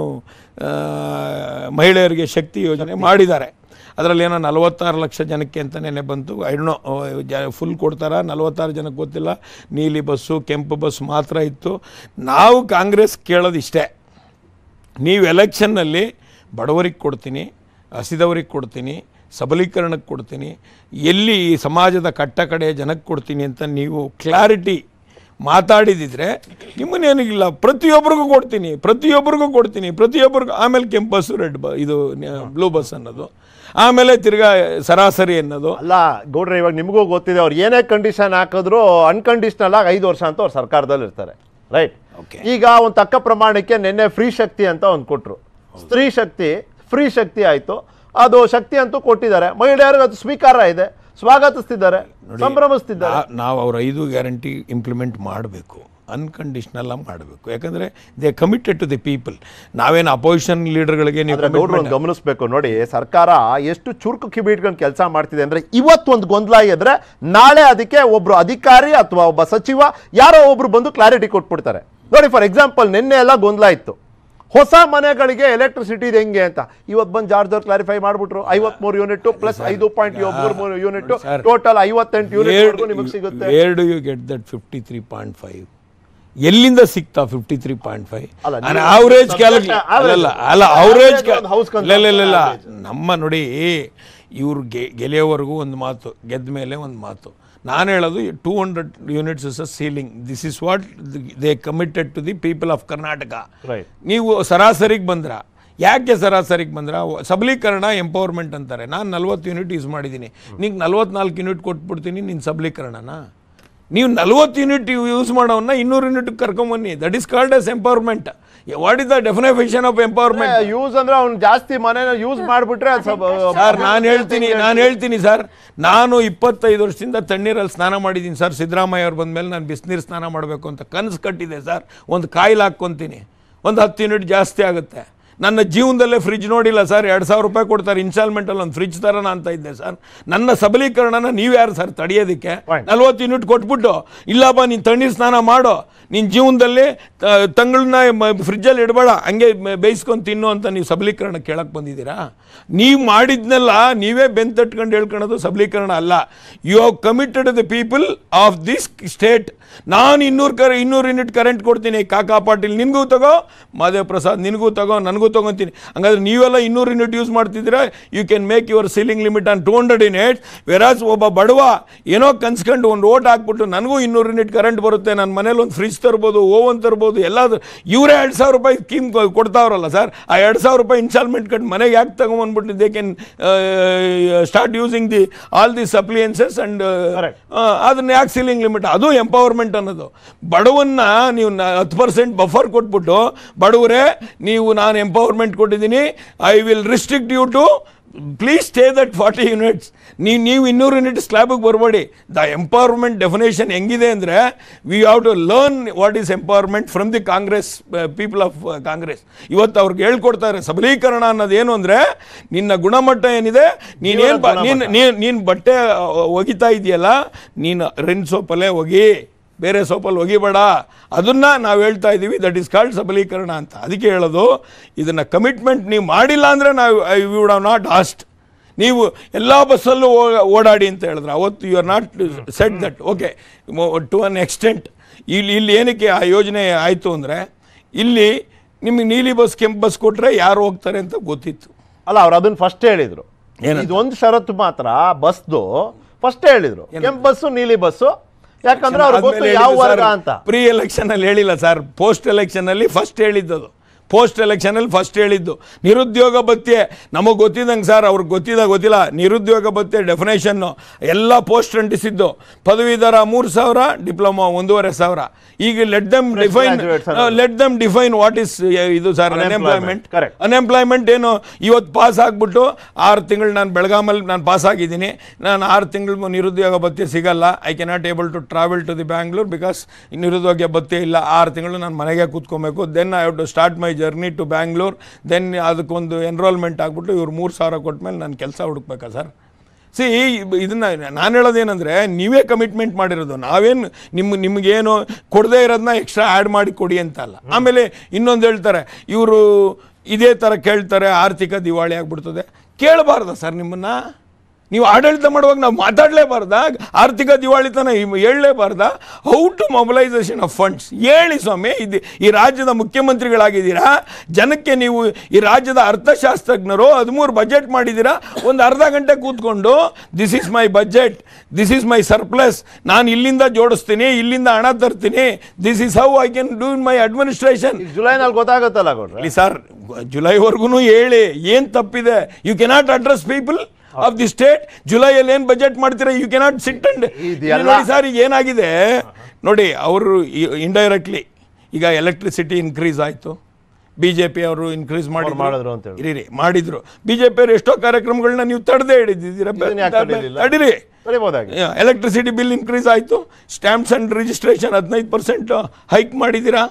ಮಹಿಳೆಯರಿಗೆ ಶಕ್ತಿ ಯೋಜನೆ ಮಾಡಿದ್ದಾರೆ. ಅದರಲ್ಲಿ ಏನೋ ನಲವತ್ತಾರು ಲಕ್ಷ ಜನಕ್ಕೆ ಅಂತ ನೆನೆ ಬಂತು. ಐಡ್ನೋ ಜ ಫುಲ್ ಕೊಡ್ತಾರ, ನಲವತ್ತಾರು ಜನಕ್ಕೆ ಗೊತ್ತಿಲ್ಲ. ನೀಲಿ ಬಸ್ಸು, ಕೆಂಪು ಬಸ್ ಮಾತ್ರ ಇತ್ತು. ನಾವು ಕಾಂಗ್ರೆಸ್ ಕೇಳೋದು ಇಷ್ಟೇ, ನೀವು ಎಲೆಕ್ಷನ್ನಲ್ಲಿ ಬಡವರಿಗೆ ಕೊಡ್ತೀನಿ, ಹಸಿದವ್ರಿಗೆ ಕೊಡ್ತೀನಿ, ಸಬಲೀಕರಣಕ್ಕೆ ಕೊಡ್ತೀನಿ, ಎಲ್ಲಿ ಸಮಾಜದ ಕಟ್ಟ ಕಡೆಯ ಜನಕ್ಕೆ ಕೊಡ್ತೀನಿ ಅಂತ ನೀವು ಕ್ಲಾರಿಟಿ ಮಾತಾಡಿದಿದ್ರೆ ನಿಮ್ಮನ್ನೇನಿಲ್ಲ, ಪ್ರತಿಯೊಬ್ಬರಿಗೂ ಕೊಡ್ತೀನಿ ಪ್ರತಿಯೊಬ್ಬರಿಗೂ ಕೊಡ್ತೀನಿ ಪ್ರತಿಯೊಬ್ಬರಿಗೂ ಆಮೇಲೆ ಕೆಂಪು ಬಸ್ಸು, ರೆಡ್ ಬ ಇದು ಬ್ಲೂ ಬಸ್ ಅನ್ನೋದು, ಆಮೇಲೆ ತಿರ್ಗಾ ಸರಾಸರಿ ಅನ್ನೋದು. ಅಲ್ಲ ಗೌಡ್ರೆ, ಇವಾಗ ನಿಮಗೂ ಗೊತ್ತಿದೆ ಅವ್ರು ಏನೇ ಕಂಡೀಷನ್ ಹಾಕಿದ್ರು ಅನ್ಕಂಡೀಷನಲ್ ಆಗಿ ಐದು ವರ್ಷ ಅಂತ ಅವ್ರು ಸರ್ಕಾರದಲ್ಲಿ ಇರ್ತಾರೆ, ರೈಟ್? ಈಗ ಒಂದು ತಕ್ಕ ಪ್ರಮಾಣಕ್ಕೆ ನಿನ್ನೆ ಫ್ರೀ ಶಕ್ತಿ ಅಂತ ಒಂದು ಕೊಟ್ಟರು. ಸ್ತ್ರೀ ಶಕ್ತಿ ಫ್ರೀ ಶಕ್ತಿ ಆಯಿತು, ಅದು ಶಕ್ತಿ ಅಂತೂ ಕೊಟ್ಟಿದ್ದಾರೆ. ಮಹಿಳೆಯರಿಗೆ ಅದು ಸ್ವೀಕಾರ ಇದೆ, ಸ್ವಾಗತಿಸ್ತಿದ್ದಾರೆ, ಸಂಭ್ರಮಿಸ್ತಿದ್ದಾರೆ. ನಾವು ಅವ್ರ ಐದು ಗ್ಯಾರಂಟಿ ಇಂಪ್ಲಿಮೆಂಟ್ ಮಾಡಬೇಕು, ಅನ್ಕಂಡೀಷನಲ್ ಆಗಿ ಮಾಡಬೇಕು. ಯಾಕಂದರೆ they committed to the people. ನಾವೇನು ಅಪೋಸಿಷನ್ ಲೀಡರ್ಗಳಿಗೆ ನೀವು ಗಮನಿಸಬೇಕು ನೋಡಿ, ಸರ್ಕಾರ ಎಷ್ಟು ಚುರುಕು ಕಿವಿ ಇಟ್ಕೊಂಡು ಕೆಲಸ ಮಾಡ್ತಿದೆ ಅಂದರೆ, ಇವತ್ತು ಒಂದು ಗೊಂದಲ ಇದ್ರೆ ನಾಳೆ ಅದಕ್ಕೆ ಒಬ್ರು ಅಧಿಕಾರಿ ಅಥವಾ ಒಬ್ಬ ಸಚಿವ ಯಾರೋ ಒಬ್ರು ಬಂದು ಕ್ಲಾರಿಟಿ ಕೊಟ್ಬಿಡ್ತಾರೆ ನೋಡಿ. ಫಾರ್ ಎಕ್ಸಾಂಪಲ್ ನಿನ್ನೆ ಎಲ್ಲ ಗೊಂದಲ ಇತ್ತು, ಹೊಸ ಮನೆಗಳಿಗೆ ಎಲೆಕ್ಟ್ರಿಸಿಟಿ ಇದೆ ಹೆಂಗೆ ಅಂತ. ಇವತ್ತು ಬಂದು ಜಾರ್ಜ್ ಅವ್ರು ಕ್ಲಾರಿಫೈ ಮಾಡ್ಬಿಟ್ರು, ಐವತ್ಮೂರು ಯೂನಿಟ್ ಪ್ಲಸ್ ಐದು ಪಾಯಿಂಟ್ ಮೂರು ಯೂನಿಟ್ ಟೋಟಲ್ ಐವತ್ತೆಂಟು ಯೂನಿಟ್ ನಿಮಗೆ ಸಿಗುತ್ತೆ. Where do you get that fifty three point five ಎಲ್ಲಿಂದ ಸಿಗ್ತಾ ಫಿಫ್ಟಿ ತ್ರೀ ಪಾಯಿಂಟ್ ಫೈವ್ ಅಲ್ಲ, ನೀವು ಅವರೇಜ್ subject ಕ್ಯಾಲ್ಕುಲೇಟ್ average. ಅಲ್ಲ ಅಲ್ಲ ಅವರೇಜ್ Average ಒಂದು house consumption ಇಲ್ಲ ಇಲ್ಲ ಇಲ್ಲ average. ನಮ್ಮ ನೋಡಿ ಇವ್ರು ಗೆ ಗೆಲೆಯೋವರೆಗೂ ಒಂದು ಮಾತು, ಗೆದ್ದ ಮೇಲೆ ಒಂದು ಮಾತು. ನಾನು ಹೇಳೋದು two hundred units is a ceiling. This is what they committed to the people of Karnataka. Right. ನೀವು ಸರಾಸರಿಗೆ ಬಂದ್ರ, ಯಾಕೆ ಸರಾಸರಿಗೆ ಬಂದ್ರ? ಸಬಲೀಕರಣ ಎಂಪವರ್ಮೆಂಟ್ ಅಂತಾರೆ. ನಾನು ನಲ್ವತ್ತು ಯೂನಿಟ್ ಯೂಸ್ ಮಾಡಿದ್ದೀನಿ, ನಿಂಗೆ ನಲ್ವತ್ನಾಲ್ಕು ಯೂನಿಟ್ ಕೊಟ್ಬಿಡ್ತೀನಿ, ನಿನ್ನ ಸಬಲೀಕರಣನ. ನೀವು ನಲ್ವತ್ತು ಯೂನಿಟ್ ಯೂಸ್ ಮಾಡೋವನ್ನ ಇನ್ನೂರು ಯೂನಿಟ್ ಕರ್ಕೊಂಬನ್ನಿ. That is called as empowerment. What is the definition of empowerment? Use ಅಂದ್ರೆ ಅವ್ನು ಜಾಸ್ತಿ ಮನೇನ ಯೂಸ್ ಮಾಡ್ಬಿಟ್ರೆ ಸರ್ ನಾನು ಹೇಳ್ತೀನಿ ನಾನು ಹೇಳ್ತೀನಿ ಸರ್, ನಾನು ಇಪ್ಪತ್ತೈದು ವರ್ಷದಿಂದ ತಣ್ಣೀರಲ್ಲಿ ಸ್ನಾನ ಮಾಡಿದ್ದೀನಿ ಸರ್. ಸಿದ್ದರಾಮಯ್ಯ ಅವ್ರು ಬಂದಮೇಲೆ ನಾನು ಬಿಸಿನೀರು ಸ್ನಾನ ಮಾಡಬೇಕು ಅಂತ ಕನಸು ಕಟ್ಟಿದೆ ಸರ್. ಒಂದು ಕಾಯಿಲ್ ಹಾಕ್ಕೊತೀನಿ, ಒಂದು ಹತ್ತು ಯೂನಿಟ್ ಜಾಸ್ತಿ ಆಗುತ್ತೆ. ನನ್ನ ಜೀವನದಲ್ಲೇ ಫ್ರಿಜ್ ನೋಡಿಲ್ಲ ಸರ್. ಎರಡು ಸಾವಿರ ರೂಪಾಯಿ ಕೊಡ್ತಾರೆ ಇನ್ಸ್ಟಾಲ್ಮೆಂಟಲ್ಲಿ ಒಂದು ಫ್ರಿಜ್ ತರೋಣ ಅಂತ ಇದ್ದೆ ಸರ್. ನನ್ನ ಸಬಲೀಕರಣನ ನೀವು ಯಾರು ಸರ್ ತಡೆಯೋದಕ್ಕೆ? ನಲ್ವತ್ತು ಯೂನಿಟ್ ಕೊಟ್ಬಿಟ್ಟು ಇಲ್ಲಪ್ಪ ನೀನು ತಣ್ಣೀರು ಸ್ನಾನ ಮಾಡೋ, ನಿನ್ನ ಜೀವನದಲ್ಲಿ ತಂಗಳನ್ನ ಫ್ರಿಜ್ಜಲ್ಲಿ ಇಡಬೇಡ, ಹಂಗೆ ಬೇಯಿಸ್ಕೊಂಡು ತಿನ್ನು ಅಂತ ನೀವು ಸಬಲೀಕರಣ ಕೇಳಕ್ಕೆ ಬಂದಿದ್ದೀರಾ? ನೀವು ಮಾಡಿದ್ನೆಲ್ಲ ನೀವೇ ಬೆಂದು ತಟ್ಕೊಂಡು ಹೇಳ್ಕೊಳೋದು ಸಬಲೀಕರಣ ಅಲ್ಲ. You have committed the people of this state. ನಾನು ಇನ್ನೂರು ಕರೆ ಇನ್ನೂರು ಯೂನಿಟ್ ಕರೆಂಟ್ ಕೊಡ್ತೀನಿ, ಕಾಕಾ ಪಾಟೀಲ್ ನಿನಗೂ ತಗೋ, ಮಾದೇವ್ ಪ್ರಸಾದ್ ನಿನಗೂ ತಗೋ, ನನಗೂ ತಗೊತೀನಿ. ಹಂಗಾದ್ರೆ ನೀವೆಲ್ಲ ಇನ್ನೂರು ಯೂನಿಟ್ ಯೂಸ್ ಮಾಡ್ತಿದ್ದೀರಾ. You can make your ceiling limit on two hundred unit. Whereas ಒಬ್ಬ ಬಡವ ಏನೋ ಕನ್ಸ್ಕೊಂಡು ಒಂದು ಓಟ್ ಹಾಕ್ಬಿಟ್ಟು ನನಗೂ ಇನ್ನೂರು ಯೂನಿಟ್ ಕರೆಂಟ್ ಬರುತ್ತೆ, ನನ್ನ ಮನೇಲಿ ಒಂದು ಫ್ರಿಜ್ ತರ್ಬೋದು, ಓವನ್ ತರ್ಬೋದು, ಎಲ್ಲಾದ್ರೂ ಇವರೇ ಎರಡು ಸಾವಿರ ರೂಪಾಯಿ ಸ್ಕೀಮ್ ಕೊಡ್ತಾವ್ರಲ್ಲ ಸರ್. ಆ ಎರಡು ಸಾವಿರ ರೂಪಾಯಿ ಇನ್ಸ್ಟಾಲ್ಮೆಂಟ್ ಕಟ್ಟು ಮನೆಗೆ ಯಾಕೆ ತಗೊಂಬಂದ್ಬಿಟ್ಟು they can start using the all the appliances and ಅದನ್ನ ಯಾಕೆ ಸೀಲಿಂಗ್ ಲಿಮಿಟ್? ಅದು ಎಂಪವರ್ಮೆಂಟ್ ಅನ್ನೋದು. ಬಡವನ್ನ ನೀವು ಹತ್ತು ಪರ್ಸೆಂಟ್ ಬಫರ್ ಕೊಟ್ಬಿಟ್ಟು ಬಡವರೇ ನೀವು ನಾನು ಎಂಪವರ್ಮೆಂಟ್ ಕೊಟ್ಟಿದ್ದೀನಿ, I will restrict you to please stay that forty units. ನೀವು ನೀವು ಇನ್ನೂರು ಯೂನಿಟ್ ಸ್ಲ್ಯಾಬಿಗೆ ಬರಬೇಡಿ. ದ ಎಂಪವರ್ಮೆಂಟ್ ಡೆಫಿನೇಷನ್ ಹೆಂಗಿದೆ ಅಂದರೆ, we have to learn what is empowerment from the Congress people of Congress. ಇವತ್ತು ಅವ್ರಿಗೆ ಹೇಳ್ಕೊಡ್ತಾರೆ ಸಬಲೀಕರಣ ಅನ್ನೋದೇನು ಅಂದರೆ, ನಿನ್ನ ಗುಣಮಟ್ಟ ಏನಿದೆ, ನೀನೇನು ನೀನು ನೀನು ನೀನು ಬಟ್ಟೆ ಒಗಿತಾ ಇದೆಯಲ್ಲ, ನೀನು ರಿನ್ ಸೋಪಲ್ಲೇ ಒಗಿ, ಬೇರೆ ಸೋಪಲ್ಲಿ ಒಗಿಬೇಡ. ಅದನ್ನು ನಾವು ಹೇಳ್ತಾ ಇದ್ದೀವಿ, ದಟ್ ಈಸ್ ಕಾಲ್ಡ್ ಸಬಲೀಕರಣ ಅಂತ. ಅದಕ್ಕೆ ಹೇಳೋದು, ಇದನ್ನು ಕಮಿಟ್ಮೆಂಟ್ ನೀವು ಮಾಡಿಲ್ಲ ಅಂದರೆ ನಾವು I would have not asked. ನೀವು ಎಲ್ಲ ಬಸ್ಸಲ್ಲೂ ಓಡಾಡಿ ಅಂತ ಹೇಳಿದ್ರೆ ಅವತ್ತು you are not set that okay to an extent. ಇಲ್ಲಿ ಇಲ್ಲಿ ಏನಕ್ಕೆ ಆ ಯೋಜನೆ ಆಯಿತು ಅಂದರೆ, ಇಲ್ಲಿ ನಿಮಗೆ ನೀಲಿ ಬಸ್ ಕೆಂಪು ಬಸ್ ಕೊಟ್ಟರೆ ಯಾರು ಹೋಗ್ತಾರೆ ಅಂತ ಗೊತ್ತಿತ್ತು. ಅಲ್ಲ, ಅವ್ರು ಅದನ್ನ ಫಸ್ಟ್ ಹೇಳಿದ್ರು. ಇದೊಂದು ಷರತ್ತು ಮಾತ್ರ ಬಸ್ದು ಫಸ್ಟ್ ಹೇಳಿದ್ರು, ಕೆಂಪು ಬಸ್ಸು ನೀಲಿ ಬಸ್ಸು. ಯಾಕಂದ್ರೆ ಅವ್ರು ಗೊತ್ತು ಯಾವ ವರ್ಗ ಅಂತ. ಪ್ರೀ ಎಲೆಕ್ಷನ್ ಅಲ್ಲಿ ಹೇಳಿಲ್ಲ ಸರ್, ಪೋಸ್ಟ್ ಎಲೆಕ್ಷನ್ ಅಲ್ಲಿ ಫಸ್ಟ್ ಹೇಳಿದ್ದದು. ಪೋಸ್ಟ್ ಎಲೆಕ್ಷನಲ್ಲಿ ಫಸ್ಟ್ ಹೇಳಿದ್ದು ನಿರುದ್ಯೋಗ ಭತ್ಯೆ. ನಮಗೆ ಗೊತ್ತಿದ್ದಂಗೆ ಸರ್, ಅವ್ರಿಗೆ ಗೊತ್ತಿದ್ದಾಗ ಗೊತ್ತಿಲ್ಲ, ನಿರುದ್ಯೋಗ ಭತ್ಯೆ ಡೆಫಿನೇಷನ್ನು ಎಲ್ಲ ಪೋಸ್ಟ್ ಅಂಟಿಸಿದ್ದು. ಪದವೀಧರ ಮೂರು ಸಾವಿರ, ಡಿಪ್ಲೊಮಾ ಒಂದೂವರೆ ಸಾವಿರ. ಈಗ let them define let them define what is ಇದು ಸರ್ ಅನ್ಎಂಪ್ಲಾಯ್ಮೆಂಟ್. ಅನ್ಎಂಪ್ಲಾಯ್ಮೆಂಟ್ ಏನು? ಇವತ್ತು ಪಾಸ್ ಆಗಿಬಿಟ್ಟು ಆರು ತಿಂಗಳು ನಾನು ಬೆಳಗಾಮಲ್ಲಿ ನಾನು ಪಾಸ್ ಆಗಿದ್ದೀನಿ, ನಾನು ಆರು ತಿಂಗಳು ನಿರುದ್ಯೋಗ ಭತ್ಯೆ ಸಿಗಲ್ಲ. I can not able to travel to the Bangalore because ನಿರುದ್ಯೋಗ ಭತ್ಯೆ ಇಲ್ಲ. ಆರು ತಿಂಗಳು ನಾನು ಮನೆಗೆ ಕೂತ್ಕೊಬೇಕು. Then I have to start my journey to Bangalore. Then ಅದಕ್ಕೊಂದು ಎನ್ರೋಲ್ಮೆಂಟ್ ಆಗಿಬಿಟ್ಟು ಇವ್ರು ಮೂರು ಸಾವಿರ ಕೊಟ್ಟ ಮೇಲೆ ನಾನು ಕೆಲಸ ಹುಡುಕ್ಬೇಕಾ ಸರ್? ಸಿ, ಇದನ್ನು ನಾನು ಹೇಳೋದೇನೆಂದರೆ, ನೀವೇ ಕಮಿಟ್ಮೆಂಟ್ ಮಾಡಿರೋದು. ನಾವೇನು ನಿಮ್ಮ ನಿಮಗೇನು ಕೊಡದೇ ಇರೋದನ್ನ ಎಕ್ಸ್ಟ್ರಾ ಆ್ಯಡ್ ಮಾಡಿ ಕೊಡಿ ಅಂತ ಅಲ್ಲ. ಆಮೇಲೆ ಇನ್ನೊಂದು ಹೇಳ್ತಾರೆ, ಇವರು ಇದೇ ಥರ ಕೇಳ್ತಾರೆ, ಆರ್ಥಿಕ ದಿವಾಳಿ ಆಗಿಬಿಡ್ತದೆ. ಕೇಳಬಾರ್ದ ಸರ್ ನಿಮ್ಮನ್ನು? ನೀವು ಆಡಳಿತ ಮಾಡುವಾಗ ನಾವು ಮಾತಾಡಲೇಬಾರ್ದ? ಆರ್ಥಿಕ ದಿವಾಳಿತನ ಹೇಳಲೇಬಾರ್ದ? How to mobilisation of funds ಹೇಳಿ ಸ್ವಾಮಿ. ಇದು ಈ ರಾಜ್ಯದ ಮುಖ್ಯಮಂತ್ರಿಗಳಾಗಿದ್ದೀರಾ, ಜನಕ್ಕೆ ನೀವು ಈ ರಾಜ್ಯದ ಅರ್ಥಶಾಸ್ತ್ರಜ್ಞರು ಹದಿಮೂರು ಬಜೆಟ್ ಮಾಡಿದ್ದೀರಾ. ಒಂದು ಅರ್ಧ ಗಂಟೆ ಕೂತ್ಕೊಂಡು this is my budget, this is my surplus, ನಾನು ಇಲ್ಲಿಂದ ಜೋಡಿಸ್ತೀನಿ, ಇಲ್ಲಿಂದ ಹಣ ತರ್ತೀನಿ, this is how I can do in my administration. ಜುಲೈನಲ್ಲಿ ಗೊತ್ತಾಗುತ್ತಲ್ಲ ಕೊಡ್ರಿ ಸರ್, ಜುಲೈವರೆಗೂ ಹೇಳಿ ಏನು ತಪ್ಪಿದೆ? You cannot address people of the state. ಜುಲೈಯಲ್ಲಿ ಏನು ಬಜೆಟ್ ಮಾಡ್ತೀರಾ? ಯು ಕೆನಾಟ್ ಸಿಟ್ ಅಂಡ್ ನೋಡಿ ಸರ್. ಈಗ ಏನಾಗಿದೆ ನೋಡಿ, ಅವರು ಇಂಡೈರೆಕ್ಟ್ಲಿ ಈಗ ಎಲೆಕ್ಟ್ರಿಸಿಟಿ ಇನ್ಕ್ರೀಸ್ ಆಯಿತು, ಬಿ ಜೆ ಪಿ ಅವರು ಇನ್ಕ್ರೀಸ್ ಮಾಡಿ ಮಾಡಿದ್ರು ಅಂತ ಹೇಳಿ ಇರಿ ಮಾಡಿದ್ರು. ಬಿ ಜೆ ಪಿ ಅವರು ಎಷ್ಟೋ ಕಾರ್ಯಕ್ರಮಗಳನ್ನ ನೀವು ತಡೆದೇ ಹಿಡಿದಿದ್ದೀರಾ, ತಡೀರಿ. ಎಲೆಕ್ಟ್ರಿಸಿಟಿ ಬಿಲ್ ಇನ್ಕ್ರೀಸ್ ಆಯಿತು, ಸ್ಟ್ಯಾಂಪ್ಸ್ ಅಂಡ್ ರಿಜಿಸ್ಟ್ರೇಷನ್ ಹದಿನೈದು ಪರ್ಸೆಂಟ್ ಹೈಕ್ ಮಾಡಿದ್ದೀರಾ.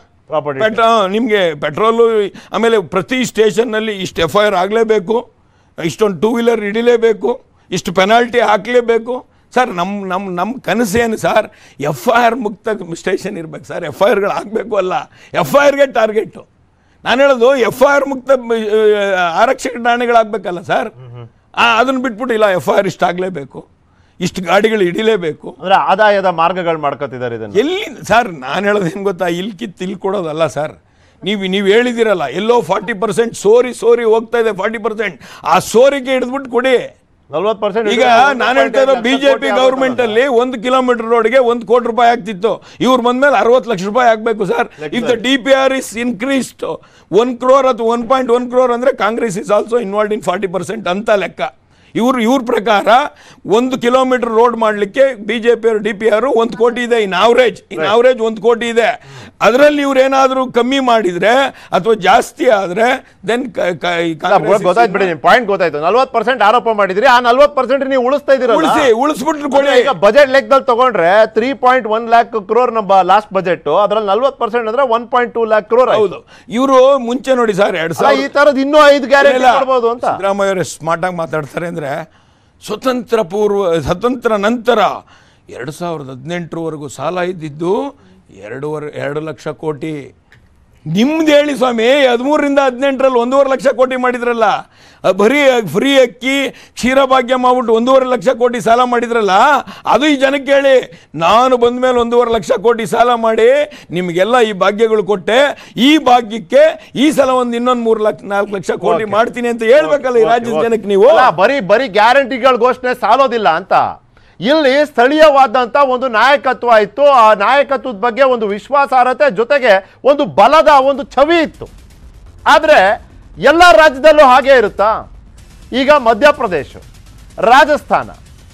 ನಿಮಗೆ ಪೆಟ್ರೋಲು, ಆಮೇಲೆ ಪ್ರತಿ ಸ್ಟೇಷನ್ನಲ್ಲಿ ಇಷ್ಟು ಎಫ್ ಐ ಆರ್ ಆಗಲೇಬೇಕು, ಇಷ್ಟೊಂದು ಟೂ ವೀಲರ್ ಹಿಡಿಲೇಬೇಕು, ಇಷ್ಟು ಪೆನಾಲ್ಟಿ ಹಾಕಲೇಬೇಕು. ಸರ್, ನಮ್ಮ ನಮ್ಮ ನಮ್ಮ ಕನಸೇನು ಸರ್? ಎಫ್ ಐ ಆರ್ ಮುಕ್ತ ಸ್ಟೇಷನ್ ಇರ್ಬೇಕು ಸರ್. ಎಫ್ ಐ ಆರ್ಗಳು ಆಗಬೇಕು ಅಲ್ಲ, ಎಫ್ ಐ ಆರ್ಗೆ ಟಾರ್ಗೆಟು. ನಾನು ಹೇಳೋದು ಎಫ್ ಐ ಆರ್ ಮುಕ್ತ ಆರಕ್ಷಕ ಠಾಣೆಗಳಾಗಬೇಕಲ್ಲ ಸರ್. ಅದನ್ನು ಬಿಟ್ಬಿಟ್ಟು ಇಲ್ಲ ಎಫ್ ಐ ಆರ್ ಇಷ್ಟ ಆಗಲೇಬೇಕು. ಇಷ್ಟು ಗಾಡಿಗಳು ಹಿಡಿಲೇಬೇಕು. ಅಂದ್ರೆ ಆದಾಯದ ಮಾರ್ಗಗಳು ಮಾಡ್ಕೊತಿದ್ದಾರೆ ಇದನ್ನ. ಎಲ್ಲಿ ಸರ್ ನಾನು ಹೇಳೋದು ಏನು ಗೊತ್ತಾ, ಇಲ್ಲಿ ಕಿತ್ತು ಇಲ್ಲಿ ಕೊಡೋದಲ್ಲ ಸರ್. ನೀವು ನೀವು ಹೇಳಿದಿರಲ್ಲ ಎಲ್ಲೋ ಫಾರ್ಟಿ ಪರ್ಸೆಂಟ್ ಸೋರಿ ಸೋರಿ ಹೋಗ್ತಾ ಇದೆ, ಫಾರ್ಟಿ ಪರ್ಸೆಂಟ್ ಆ ಸೋರಿಗೆ ಹಿಡಿದ್ಬಿಟ್ಟು ಕೊಡಿ. ನಲ್ವತ್ತು ಪರ್ಸೆಂಟ್ ಈಗ ನಾನು ಹೇಳ್ತಾ ಇರೋ ಬಿಜೆಪಿ ಗವರ್ಮೆಂಟ್ ಅಲ್ಲಿ ಒಂದು ಕಿಲೋಮೀಟರ್ ರೋಡ್ಗೆ ಒಂದು ಕೋಟಿ ರೂಪಾಯಿ ಆಗ್ತಿತ್ತು, ಇವ್ರು ಬಂದ್ಮೇಲೆ ಅರವತ್ತು ಲಕ್ಷ ರೂಪಾಯಿ ಆಗ್ಬೇಕು sir. If the D P R is increased one crore ಅಥವಾ ಒನ್ ಪಾಯಿಂಟ್ ಒನ್ ಕ್ರೋರ್ ಅಂದ್ರೆ Congress is also involved in forty percent ಅಂತ ಲೆಕ್ಕ. ಇವ್ರು ಇವ್ರ ಪ್ರಕಾರ ಒಂದು ಕಿಲೋಮೀಟರ್ ರೋಡ್ ಮಾಡಲಿಕ್ಕೆ ಬಿಜೆಪಿ ಅವರು ಡಿ ಪಿ ಆರ್ ಒಂದು ಕೋಟಿ ಇದೆ, ಇನ್ ಅವರೇಜ್ ಇನ್ ಅವರೇಜ್ ಒಂದು ಕೋಟಿ ಇದೆ. ಅದರಲ್ಲಿ ಇವ್ರು ಏನಾದರೂ ಕಮ್ಮಿ ಮಾಡಿದ್ರೆ ಅಥವಾ ಜಾಸ್ತಿ ಆದ್ರೆ ದೆನ್ ಗೊತ್ತಾಯ್ತು ಬಿಡಿ, ನಿಮ್ ಪಾಯಿಂಟ್ ಗೊತ್ತಾಯ್ತು. ನಲ್ವತ್ತು ಪರ್ಸೆಂಟ್ ಆರೋಪ ಮಾಡಿದ್ರಿ, ಆ ನಲ್ವತ್ತು ಪರ್ಸೆಂಟ್ ನೀವು ಉಳಿಸ್ತಾ ಇದೀರ, ಉಳಿಸಿ ಉಳಿಸ್ಬಿಟ್ರು ಕೊಡಿ. ಈಗ ಬಜೆಟ್ ಲೆಕ್ಕದಲ್ಲಿ ತಗೊಂಡ್ರೆ three point one lakh crore ನಮ್ಮ ಲಾಸ್ಟ್ ಬಜೆಟ್, ಅದ್ರಲ್ಲಿ ನಲ್ವತ್ತು ಪರ್ಸೆಂಟ್ ಅಂದ್ರೆ one point two lakh crore. ಹೌದು, ಇವರು ಮುಂಚೆ ನೋಡಿ ಸರ್ ಎರಡ್ ಸಾವಿರ ಈ ತರದ್ ಇನ್ನೂ ಐದು ಗ್ಯಾರಂಟಿ ಕೊಡ್ಬೋದು ಅಂತ ಸಿದ್ದರಾಮಯ್ಯ ಅವರು ಸ್ಮಾರ್ಟ್ ಆಗಿ ಮಾತಾಡ್ತಾರೆ. ಅಂದ್ರೆ ಸ್ವತಂತ್ರ ಪೂರ್ವ ಸ್ವತಂತ್ರ ನಂತರ ಎರಡು ಸಾವಿರದ ಹದಿನೆಂಟರವರೆಗೂ ಸಾಲ ಇದ್ದಿದ್ದು ಎರಡೂವರೆ ಎರಡು ಲಕ್ಷ ಕೋಟಿ. ನಿಮ್ದು ಹೇಳಿ ಸ್ವಾಮಿ, ಹದಿಮೂರರಿಂದ ಹದಿನೆಂಟರಲ್ಲಿ ಒಂದೂವರೆ ಲಕ್ಷ ಕೋಟಿ ಮಾಡಿದ್ರಲ್ಲ, ಬರೀ ಫ್ರೀ ಅಕ್ಕಿ ಕ್ಷೀರಭಾಗ್ಯ ಮಾಡ್ಬಿಟ್ಟು ಒಂದೂವರೆ ಲಕ್ಷ ಕೋಟಿ ಸಾಲ ಮಾಡಿದ್ರಲ್ಲ, ಅದು ಈ ಜನಕ್ಕೆ ಹೇಳಿ. ನಾನು ಬಂದ ಮೇಲೆ ಒಂದೂವರೆ ಲಕ್ಷ ಕೋಟಿ ಸಾಲ ಮಾಡಿ ನಿಮಗೆಲ್ಲ ಈ ಭಾಗ್ಯಗಳು ಕೊಟ್ಟೆ, ಈ ಭಾಗ್ಯಕ್ಕೆ ಈ ಸಲ ಒಂದು ಇನ್ನೊಂದು ಮೂರು ಲಕ್ಷ ನಾಲ್ಕು ಲಕ್ಷ ಕೋಟಿ ಮಾಡ್ತೀನಿ ಅಂತ ಹೇಳ್ಬೇಕಲ್ಲ ಈ ರಾಜ್ಯದ ಜನಕ್ಕೆ. ನೀವು ಬರೀ ಬರೀ ಗ್ಯಾರಂಟಿಗಳ ಘೋಷಣೆ ಸಾಲೋದಿಲ್ಲ ಅಂತ, ಇಲ್ಲಿ ಸ್ಥಳೀಯವಾದಂತ ಒಂದು ನಾಯಕತ್ವ ಇತ್ತು. ಆ ನಾಯಕತ್ವದ ಬಗ್ಗೆ ಒಂದು ವಿಶ್ವಾಸಾರ್ಹತೆ ಜೊತೆಗೆ ಒಂದು ಬಲದ ಒಂದು ಛವಿ ಇತ್ತು. ಆದ್ರೆ ಎಲ್ಲ ರಾಜ್ಯದಲ್ಲೂ ಹಾಗೆ ಇರುತ್ತಾ? ಈಗ ಮಧ್ಯಪ್ರದೇಶ, ರಾಜಸ್ಥಾನ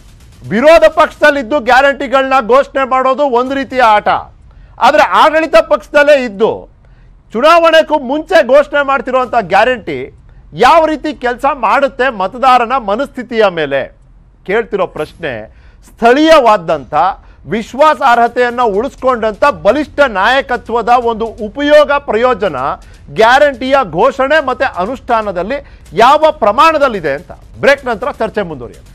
ವಿರೋಧ ಪಕ್ಷದಲ್ಲಿದ್ದು ಗ್ಯಾರಂಟಿಗಳನ್ನ ಘೋಷಣೆ ಮಾಡೋದು ಒಂದು ರೀತಿಯ ಆಟ. ಆದ್ರೆ ಆಡಳಿತ ಪಕ್ಷದಲ್ಲೇ ಇದ್ದು ಚುನಾವಣೆಗೂ ಮುಂಚೆ ಘೋಷಣೆ ಮಾಡ್ತಿರುವಂತ ಗ್ಯಾರಂಟಿ ಯಾವ ರೀತಿ ಕೆಲಸ ಮಾಡುತ್ತೆ ಮತದಾರನ ಮನಸ್ಥಿತಿಯ ಮೇಲೆ ಕೇಳ್ತಿರೋ ಪ್ರಶ್ನೆ. ಸ್ಥಳೀಯವಾದಂಥ ವಿಶ್ವಾಸಾರ್ಹತೆಯನ್ನು ಉಳಿಸ್ಕೊಂಡಂಥ ಬಲಿಷ್ಠ ನಾಯಕತ್ವದ ಒಂದು ಉಪಯೋಗ ಪ್ರಯೋಜನ ಗ್ಯಾರಂಟಿಯ ಘೋಷಣೆ ಮತ್ತು ಅನುಷ್ಠಾನದಲ್ಲಿ ಯಾವ ಪ್ರಮಾಣದಲ್ಲಿದೆ ಅಂತ ಬ್ರೇಕ್ ನಂತರ ಚರ್ಚೆ ಮುಂದುವರಿಯುತ್ತೆ.